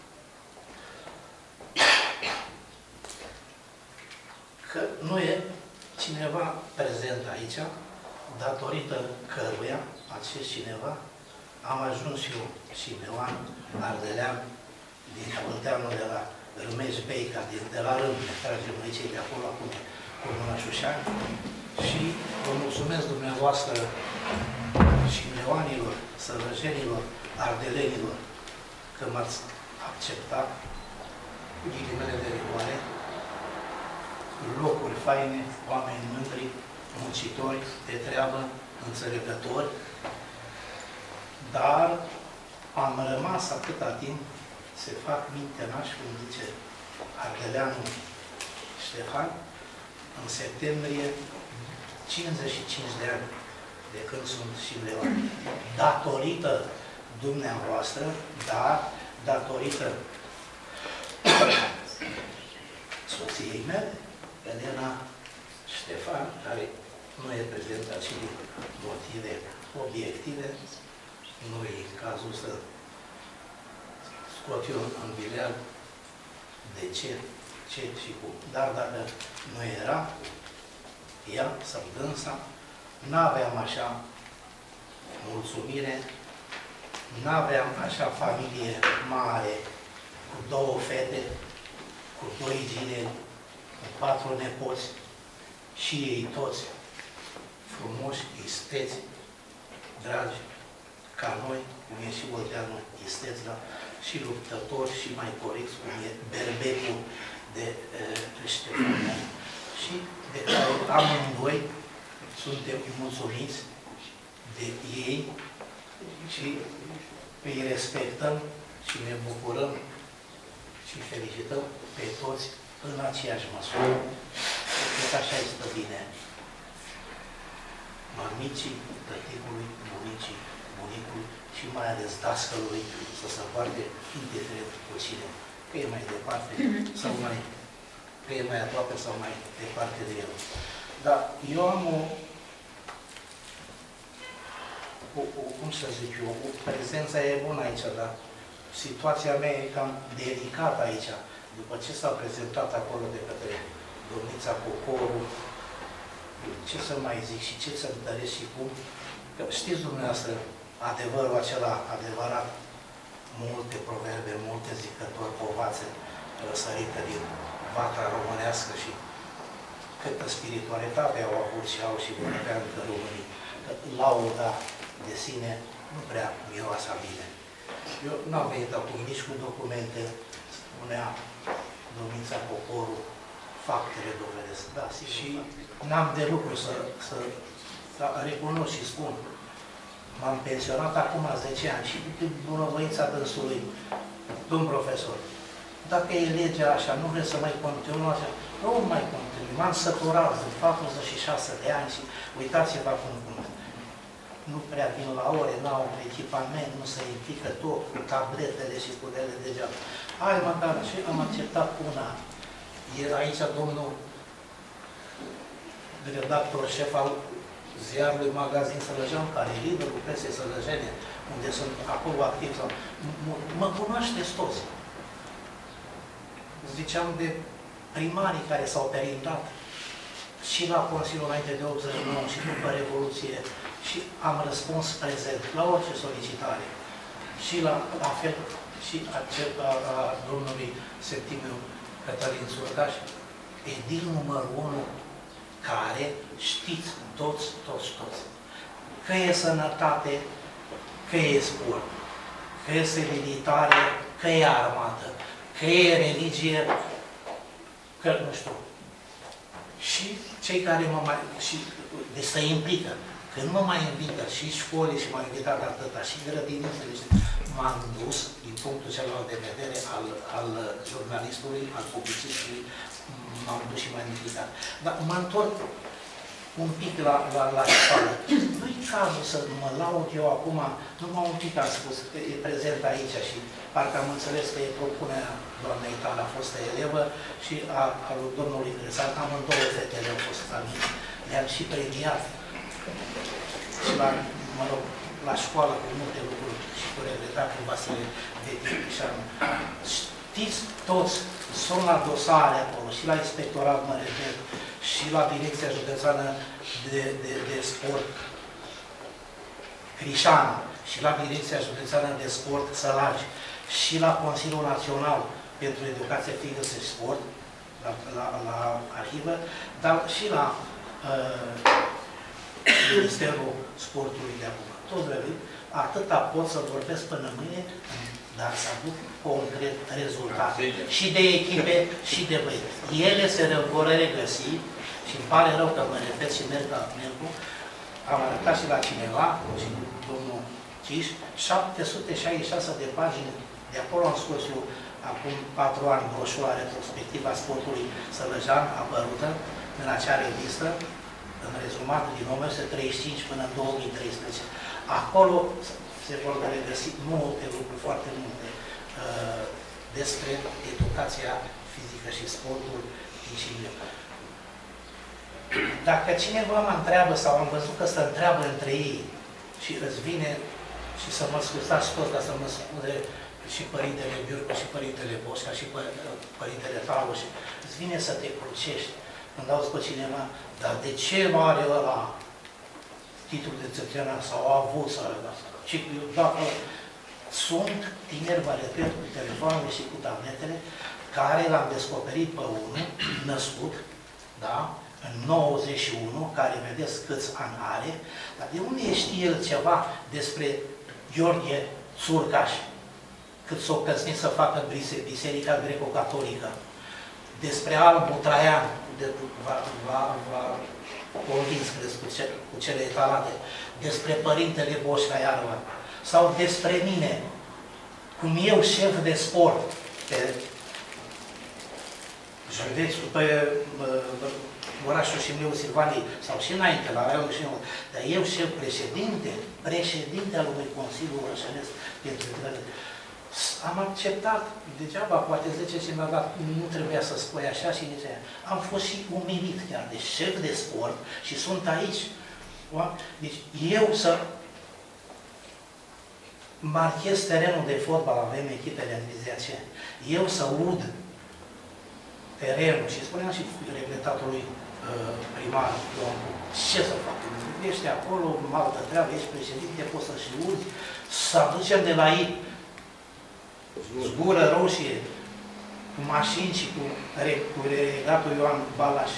că nu e cineva prezent aici, datorită căruia, acest cineva, am ajuns eu și Meoan, Ardelean, din Munteanul de la Râmești Beica, din, de la Râmne, tragem noi cei de acolo, acum, cu Mâna Șușani, și vă mulțumesc dumneavoastră și Meoanilor, Sărăjenilor, Ardelenilor, că m-ați acceptat cu ghilimele de rigoare, locuri faine, oameni mândri, muncitori, de treabă, înțelegători, dar am rămas atâta timp, se fac mintenași, cum zice Ardeleanul Ștefan, în septembrie, cincizeci și cinci de ani de când sunt și Leon. Datorită dumneavoastră, dar datorită soției mele, Elena Ștefan, care nu e prezentă aici din motive obiective, nu e cazul să scot eu în bileal de ce, ce și cum. Dar dacă nu era ea sau dânsa, n-aveam așa mulțumire, n-aveam așa familie mare, cu două fete, cu doi gineni, cu patru nepoți, și ei toți frumoși, isteți, dragi, ca noi, cum e și Olteanul isteți, dar și luptători, și mai corecți, cum e berbecul de uh, Ștefan. Și de care amândoi suntem mulțumiți de ei și îi respectăm și ne bucurăm și felicităm pe toți în aceeași măsură. Cred că așa este bine. Mamicii, tăticului, bunicii, bunicului și mai ales dascălului să se poarte indiferent cu cine. Că e mai departe sau mai, că e mai aproape sau mai departe de el. Dar eu am o, o, o cum să zic eu, o prezența e bună aici, dar situația mea e cam delicată aici. După ce s-a prezentat acolo de către domnița Cocoru, ce să mai zic și ce să întăresc și cum, că știți dumneavoastră, adevărul acela adevărat, multe proverbe, multe zicători, povațe răsărite din vatra românească și câtă spiritualitate au avut și au și vorbea încă românii, că lauda de sine nu prea miroasa bine. Eu n-am venit acum nici cu documente, spunea domnița Poporul, faptele dovedesc, da, și n-am de lucru să, să, să recunosc și spun. M-am pensionat acum zece ani și cu bunăvoința dânsului, domn profesor, dacă e legea așa, nu vreți să mai continuăm așa, nu mai continui. M-am săturat de patruzeci și șase de ani și uitați-vă acum cum nu prea vin la ore, n-au echipament, nu se implică tot cu tabletele și cu ele degeaba. Hai măcar și am acceptat una. E aici domnul redactor șef al ziarului Magazin Sălăjean, care e liderul presei sălăjene, unde sunt acolo activ. Mă cunoașteți toți. Ziceam de primarii care s-au perindat și la Consiliul înainte de optzeci și nouă și după Revoluție și am răspuns prezent la orice solicitare. Și la, la fel și a, a, a domnului Septimiu Cătălin Țurcaș, edil numărul unu, care știți toți, toți, toți, că e sănătate, că e sport, că e militare, că e armată, că e religie, că nu știu. Și cei care mă mai, și de se implică, când mă mai invită și școlii și m-au invitat atâta, și grădinițele, m-am dus, din punctul celălalt de vedere, al, al jurnalistului, al publicistului, m-am dus și m-am invitat. Dar mă întorc un pic la, la, la școală. Nu-i cazul să mă laud eu acum, numai un pic am spus, că e prezent aici și parcă am înțeles că e propunerea doamnei Tala, a fost elevă, și a, a lui domnului Gresan, amândouă fetele au fost aminte. Le-am și premiat. Și la, mă rog, la școală cu multe lucruri și cu regretatul Vasile Vetișanu. Știți toți, sunt la dosare acolo, și la inspectorat, mă repet, și la Direcția Județeană de, de, de Sport Crișana, și la Direcția Județeană de Sport Sălaci, și la Consiliul Național pentru Educație Fizică și Sport, la, la, la arhivă, dar și la uh, Ministerul Sportului de acum. Tot vrem, atâta pot să vorbesc până mâine, dar să aduc concret rezultate. Și de echipe, și de băieți. Ele se vor regăsi, și îmi pare rău că mă repet și merg la Mercu, am arătat și la cineva, și domnul Ciș, șapte sute șaizeci și șase de pagini, de acolo am scos eu, acum patru ani, broșura retrospectivă a sportului sălăjean, apărută în acea revistă, în rezumat din o mie nouă sute treizeci și cinci până în două mii treisprezece. Acolo se vor regăsi multe lucruri, foarte multe, uh, despre educația fizică și sportul din Sibiu. Dacă cineva mă întreabă, sau am văzut că se întreabă între ei și îți vine, și să mă scuzați tot, ca să mă scuze și părintele Biurcă, și părintele Bosca, și părintele Talu, și îți vine să te crucești când auzi pe cineva, dar de ce are ăla titlul de țățenar sau a avut să și dacă sunt tineri, vă repet, cu telefoanele și cu tabletele, care l-am descoperit pe unul, născut, da, în nouăzeci și unu, care vedeți câți ani are, dar de unde știe el ceva despre Gheorghe Țurcaș, cât s-o căsnit să facă Biserica Greco-Catolică, despre Albu Traian, v-a convins, crezi, cu, ce, cu cele etalate, despre părintele Boșca Iarvan, sau despre mine, cum eu, șef de sport, pe județul, pe orașul Șimleu Silvaniei, sau și înainte, la raionul Șimleu, dar eu și președinte, președinte al unui Consiliu Orășănesc pentru intrare. Am acceptat, degeaba, poate zice ce mi-a dat, nu trebuia să spui așa și nici aia. Am fost și umilit chiar de șef de sport și sunt aici. Deci eu să marchez terenul de fotbal, avem echipele în divizia C. Eu să ud terenul și spuneam și regretatului uh, primar, domnul, ce să fac? Ești acolo, altă treabă, ești președinte, poți să-și urzi, să aducem de la ei zgură roșie, cu mașini și cu, cu regatul Ioan Balaș,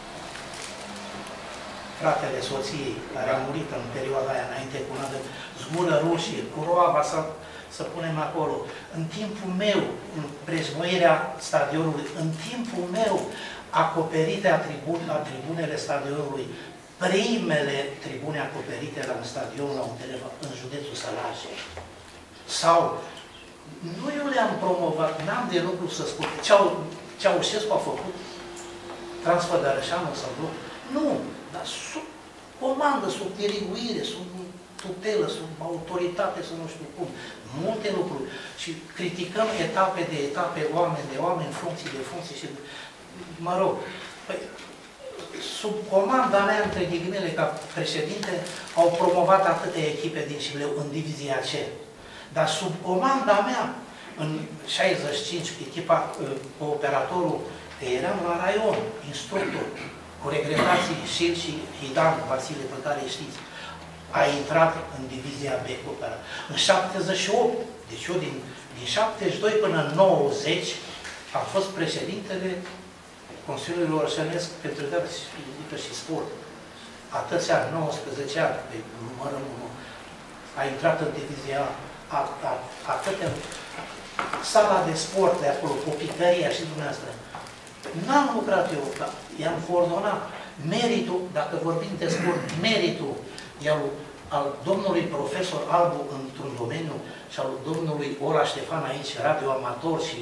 fratele soției, care a murit în perioada aia, înainte cu una de zgură roșie, cu roaba să, să punem acolo. În timpul meu, în preznoirea stadionului, în timpul meu, acoperite a, tribun, a tribunele stadionului, primele tribune acoperite la un stadion, la un teren, în județul Sălaj. Sau nu eu le-am promovat, n-am de lucru să spun. Ceaușescu a făcut transfer de Arășanu sau nu? Nu, dar sub comandă, sub diriguire, sub tutelă, sub autoritate, să nu știu cum. Multe lucruri. Și criticăm etape de etape, oameni de oameni, funcții de funcții și... Mă rog, păi, sub comanda mea, între ghilimele, ca președinte, au promovat atâtea echipe din Șimleu în divizia C. Dar sub comanda mea, în șaizeci și cinci, echipa, operatorul, eram la raion, instructor, cu regretații Șil și Hidan, Vasile, pe care știți, a intrat în divizia B. În șaptezeci și opt, deci eu din, din șaptezeci și doi până în nouăzeci, am fost președintele Consiliului Orășănesc pentru Educație și Sport. Atâția ani, nouăsprezece ani, pe numărul unu, a intrat în divizia A. Atâtea, sala de sport de acolo, copicăria și dumneavoastră. N-am lucrat eu, dar i-am coordonat. Meritul, dacă vorbim de sport, meritul al, al domnului profesor Albu într-un domeniu și al domnului Ora Ștefan aici, radioamator și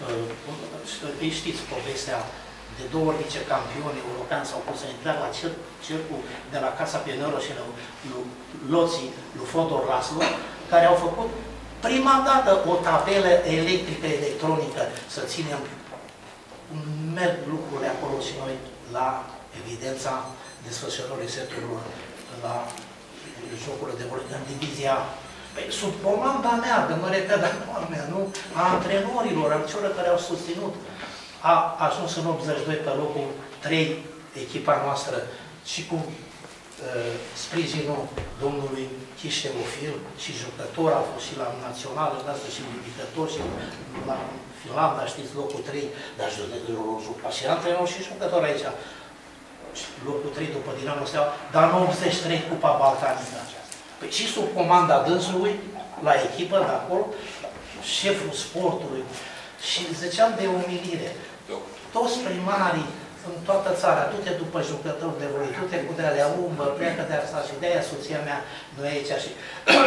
uh, știți povestea de două ori vicecampioni europeni s-au pus să intre la cer, cercul de la Casa Pionieră și lui Loții, lui Fodor Laslo, care au făcut prima dată o tabelă electrică electronică să ținem. Merg lucrurile acolo și noi la evidența desfășurării seturilor la jocurile de vorbire în divizia. Păi, sub comanda mea, de mă repede, a mea, nu? A antrenorilor, a celor care au susținut, a ajuns în optzeci și doi pe locul trei echipa noastră și cu uh, sprijinul domnului Chișteofil și jucător, a fost și la național, și jucător și la Finlanda, știți, locul trei, dar jucat și antrenor și jucător aici. Locul trei după Dinamo Steaua, dar în optzeci și trei Cupa Balcanică. Păi și sub comanda dânsului, la echipă de acolo, șeful sportului, și ziceam de umilire. Toți primarii în toată țara, du-te după jucători de voi, du-te cu de-alea umbă, pleacă de asta și de-aia soția mea nu e aici și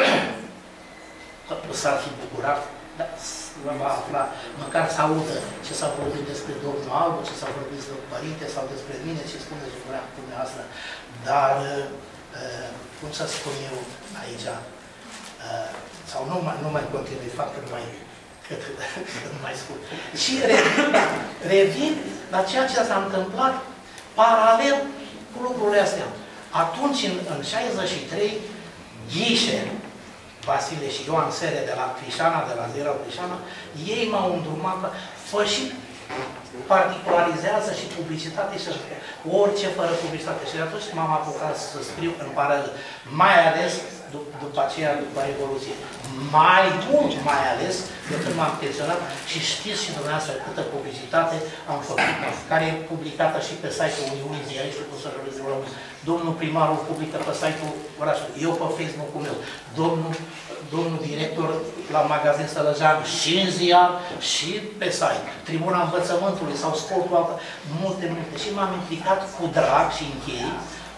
s-ar fi bucurat, dar va afla, măcar să audă ce s-a vorbit despre domnul Albu, ce s-a vorbit despre părinte sau despre mine, ce spuneți dumneavoastră. Dar, cum să spun eu aici, sau nu mai, nu mai continui, fac cât mai, cât, cât mai scurt. Și revin, revin la ceea ce s-a întâmplat paralel cu lucrurile astea. Atunci, în, în șaizeci și trei, Ghișe, Vasile și Ioan Sere de la Crișana, de la Zera Crișana, ei m-au îndrumat, fă și particularizează și publicitate și orice fără publicitate. Și atunci m-am apucat să scriu în paralel, mai ales după aceea, după Revoluție. Mai mult, mai ales, decât m-am pensionat și știți și dumneavoastră câtă publicitate am făcut, care e publicată și pe site-ul Uniunii Ziariști, cu Sărării Români. Domnul primarul publică pe site-ul orașului, eu pe Facebook-ul meu, domnul, domnul director la magazin Sălăjean și în ziar și pe site, Tribuna Învățământului sau Sportul altă, multe, multe. Și m-am implicat cu drag și închei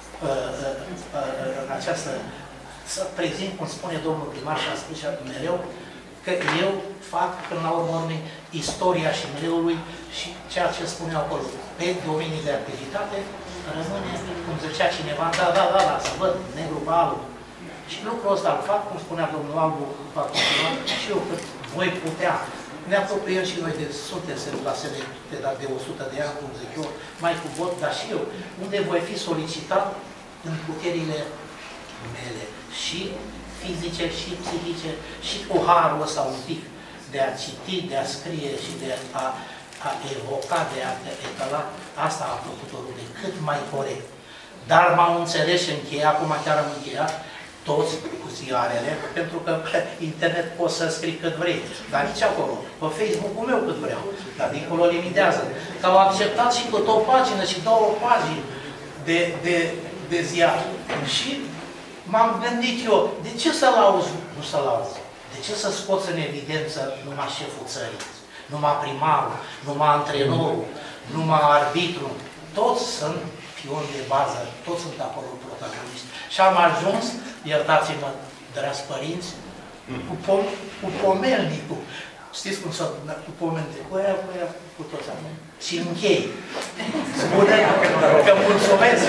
în această, să prezint, cum spune domnul primar și a spus mereu, că eu fac, până la urmă, istoria și mileului și ceea ce spuneau acolo. Pe domenii de activitate rămâne, cum zicea cineva, da, da, da, da, să văd negru pe alb. Și lucrul ăsta îl fac, cum spunea domnul Albu, și eu, cât voi putea. Ne apropiem și noi de sute de clasele de o sută de ani, cum zic eu, mai cu vot, dar și eu, unde voi fi solicitat în puterile mele, și fizice, și psihice, și cu harul ăsta un pic, de a citi, de a scrie și de a, a evoca, de a etala, asta a făcut-o de cât mai corect. Dar m-au înțeles și încheia, acum chiar am încheiat, toți cu ziarele, pentru că pe internet poți să scrii cât vrei, dar nici acolo, pe Facebook-ul meu cât vreau, dar dincolo limitează. Că au acceptat și cât o pagină și două pagini de, de, de ziar. Și m-am gândit eu, de ce să-l auzi, nu să-l auzi? De ce să scoți în evidență numai șeful țării, numai primarul, numai antrenorul, numai arbitru? Toți sunt pioni de bază, toți sunt acolo protagoniști. Și am ajuns, iertați-mă, dragi părinți, cu, pom cu pomelnicul. Știți cum să cu pomelnic? Cu aia, cu aia, cu toți acum. Și închei. Spune că mulțumesc.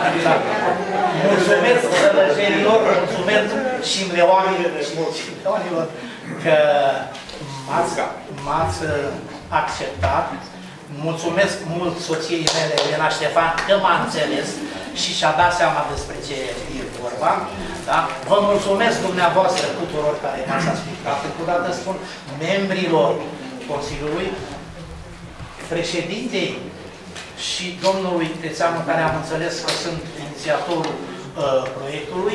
Mulțumesc sălăjenilor, mulțumesc și leoanilor că m-ați acceptat. Mulțumesc mult soției mele, Elena Ștefan, că m-a înțeles și și-a dat seama despre ce e vorba. Da? Vă mulțumesc dumneavoastră tuturor care m-ați ascultat. Încă o dată spun membrilor Consiliului, președintei și domnului Crețeanu, care am înțeles că sunt inițiatorul uh, proiectului,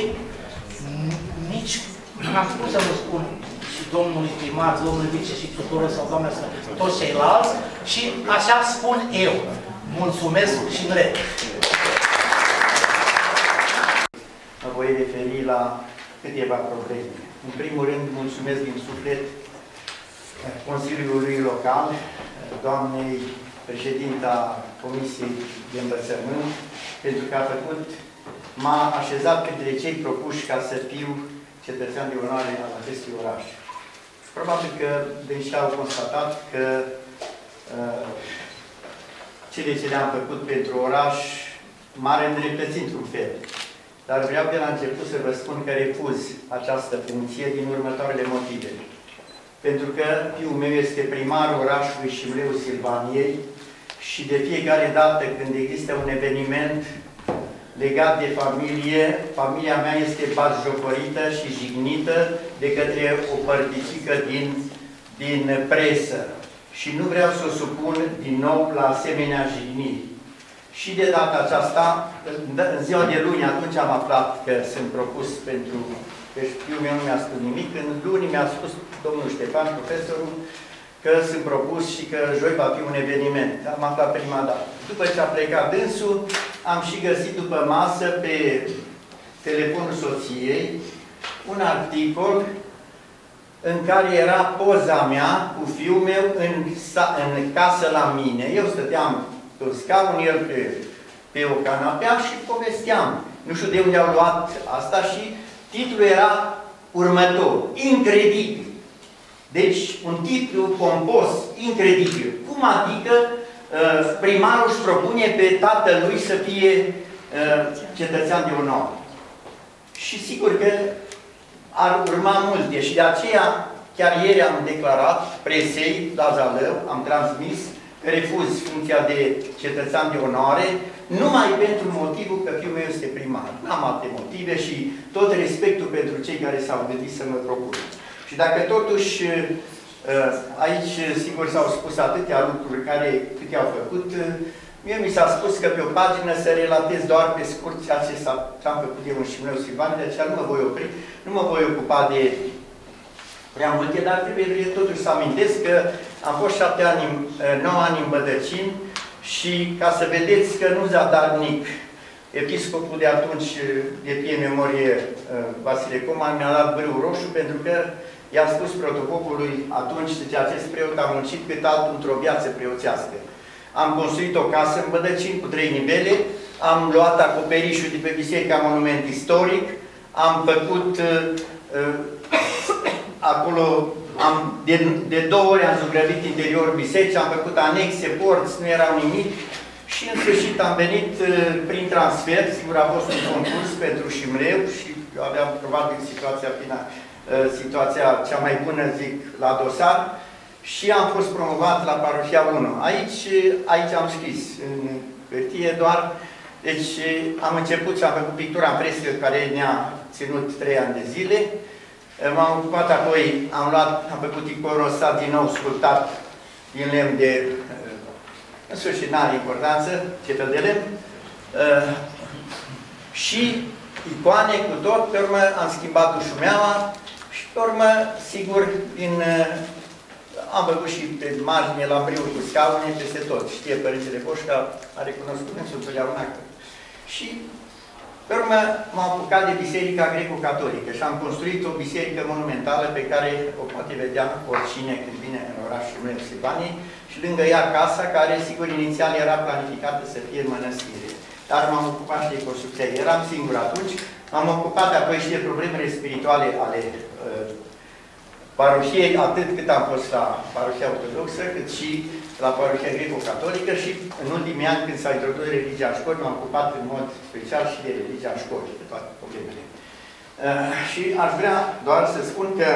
nici, am spus să vă spun, și domnului primar, domnului vice și tuturor sau doamne, toți ceilalți, și așa spun eu. Mulțumesc și în reg. Mă voi referi la câteva probleme. În primul rând, mulțumesc din suflet Consiliului Local, doamnei președinta Comisiei de Învățământ, pentru că a făcut, m-a așezat printre cei propuși ca să fiu cetățean de onoare al acestui oraș. Probabil că dânsi au constatat că uh, cele ce le-am făcut pentru oraș m-ar îndreptăți într-un fel. Dar vreau de la început să vă spun că refuz această funcție din următoarele motive. Pentru că fiul meu este primarul orașului Șimleu Silvaniei și de fiecare dată când există un eveniment legat de familie, familia mea este batjocorită și jignită de către o părticică din, din presă. Și nu vreau să o supun din nou la asemenea jigniri. Și de data aceasta, în ziua de luni, atunci am aflat că sunt propus pentru... Deci fiul meu nu mi-a spus nimic. În luni mi-a spus domnul Ștefan, profesorul, că sunt propus și că joi va fi un eveniment. Am aflat prima dată. După ce a plecat dânsul, am și găsit după masă pe telefonul soției un articol în care era poza mea cu fiul meu în, în casă la mine. Eu stăteam pe un scaun, el pe, pe o canapea și povesteam. Nu știu de unde au luat asta și titlul era următor. Incredibil. Deci, un titlu pompos, incredibil. Cum adică uh, primarul își propune pe tatălui să fie uh, cetățean de onoare? Și sigur că ar urma multe. Și de aceea, chiar ieri am declarat presei la Zalău, am transmis că refuz funcția de cetățean de onoare, numai pentru motivul că fiul meu este primar. N-am alte motive și tot respectul pentru cei care s-au gândit să mă propună. Și dacă totuși aici, sigur, s-au spus atâtea lucruri care câte au făcut, mie mi s-a spus că pe o pagină să relatez doar pe scurt ceea ce am făcut eu în Șimleu Silvani, de aceea nu mă voi opri, nu mă voi ocupa de prea multe, dar trebuie totuși să amintesc că am fost șapte ani, nouă ani în Bădăcini și ca să vedeți că nu zadarnic, episcopul de atunci, de pie memorie, Vasile Coman, mi-a dat brâu roșu pentru că i-a spus protopopului atunci, zice, acest preot a muncit cât altul într-o viață preoțească. Am construit o casă în Bădăcini cu trei nivele, am luat acoperișul de pe biserica monument istoric, am făcut uh, uh, acolo Am, de, de două ori am zugrăvit interiorul bisericii, am făcut anexe, porți, nu erau nimic. Și în sfârșit am venit prin transfer, sigur a fost un concurs pentru Șimreu și aveam probabil situația, situația cea mai bună, zic, la dosar. Și am fost promovat la parohia unu. Aici, aici am scris, în hârtie doar. Deci am început și am făcut pictura în frescă care ne-a ținut trei ani de zile. M-am ocupat apoi, am luat, am făcut iconul ăsta din nou sculptat din lemn de, în sfârșit, n-are importanță, ce fel de lemn. Și icoane cu tot, pe urmă am schimbat dușumeaua și pe urmă, sigur, din... Am făcut și pe margine la împriuri cu scaune, peste tot. Știe Părintele Boșca, a recunoscut însuși întotdeauna. Și, pe urmă, m-am apucat de Biserica Greco-Catolică și am construit o biserică monumentală pe care o poate vedea oricine când vine în orașul meu, Silvanii, și lângă ea casa, care, sigur, inițial era planificată să fie mănăstire. Dar m-am ocupat și de construcția. Eram singur atunci. M-am ocupat apoi și de problemele spirituale ale uh, parohiei, atât cât am fost la parohia ortodoxă, cât și la parohia greco-catolică și în ultimii ani, când s-a introdus religia în școli, m-am ocupat în mod special și de religia în școli, de toate problemele. Uh, și aș vrea doar să spun că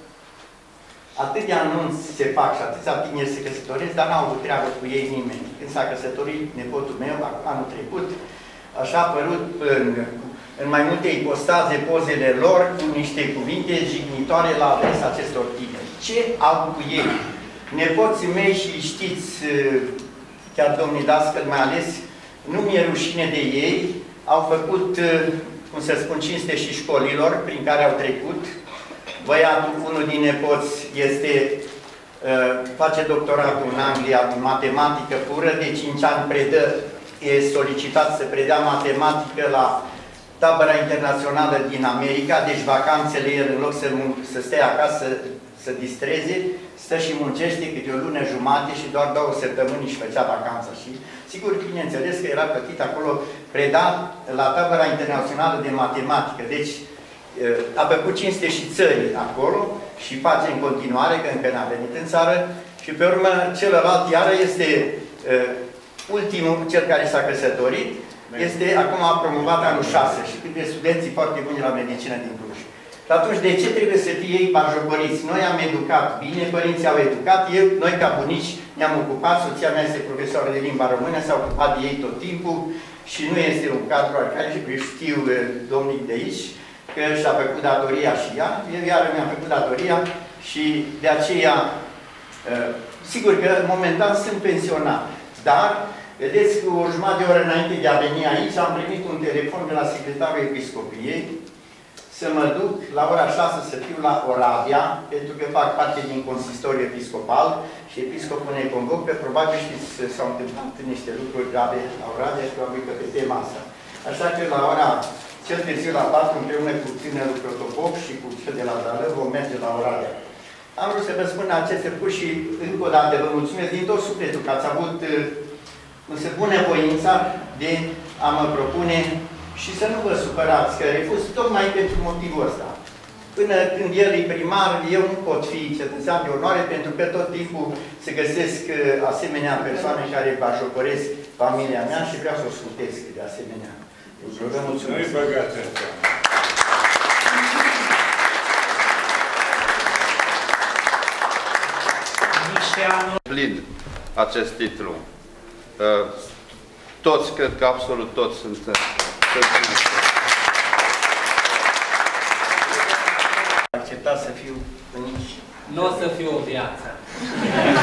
atât de anunți se fac și atâția tineri se căsătoresc, dar n-au avut treabă cu ei nimeni. Când s-a căsătorit nepotul meu, anul trecut, așa a apărut în, în mai multe ipostaze pozele lor cu niște cuvinte jignitoare la adresa acestor tineri. Ce au cu ei? Nepoții mei, și știți, chiar domnii dascăl mai ales, nu mi-e rușine de ei, au făcut, cum să spun, cinste și școlilor prin care au trecut. Băiatul, unul din nepoți, este, face doctoratul în Anglia în matematică pură, de cinci ani predă, e solicitat să predea matematică la tabăra internațională din America, deci vacanțele el, în loc să, să stea acasă, să distreze, stă și muncește câte o lună jumate și doar două săptămâni își făcea vacanța. Și sigur, bineînțeles că era plătit acolo, predat la tabăra internațională de matematică. Deci a făcut cinste și țării acolo și face în continuare, că încă n-a venit în țară. Și pe urmă, celălalt iară este uh, ultimul, cel care s-a căsătorit, este acum promovat anul șase și câte studenții foarte buni la medicină din Cluj. Și atunci, de ce trebuie să fie ei bajocoriți? Noi am educat bine, părinții au educat, eu, noi ca bunici ne-am ocupat, soția mea este profesoară de limba română, s-a ocupat de ei tot timpul și nu este un cadru al care știu domnii de aici, că și-a făcut datoria și ea, eu iară mi-am făcut datoria și de aceea, sigur că momentan sunt pensionat, dar, vedeți, cu o jumătate de oră înainte de a veni aici, am primit un telefon de la secretarul Episcopiei să mă duc la ora șase să fiu la Oradea, pentru că fac parte din consistoriu episcopal și episcopul ne convocă, probabil știți, s-au întâmplat niște lucruri grave la Oradea și probabil că pe tema asta. Așa că la ora cel târziu la patru, împreună cu tânărul protopop și cu cel de la Zală, vom merge la Oradea. Am vrut să vă spun aceste lucruri și încă o dată vă mulțumesc din tot sufletul că ați avut însă bună voința de a mă propune și să nu vă supărați că refuz tocmai pentru motivul ăsta. Până când el e primar, eu nu pot fi cetățean de onoare pentru că tot timpul se găsesc asemenea persoane care bajocoresc familia mea și vreau să o scutesc de asemenea. Vă mulțumesc. Nu-i băgați asta. Plin acest titlu. Toți, cred că absolut toți sunt. Acceptați să fiu bunici? Nu o să fiu o viață.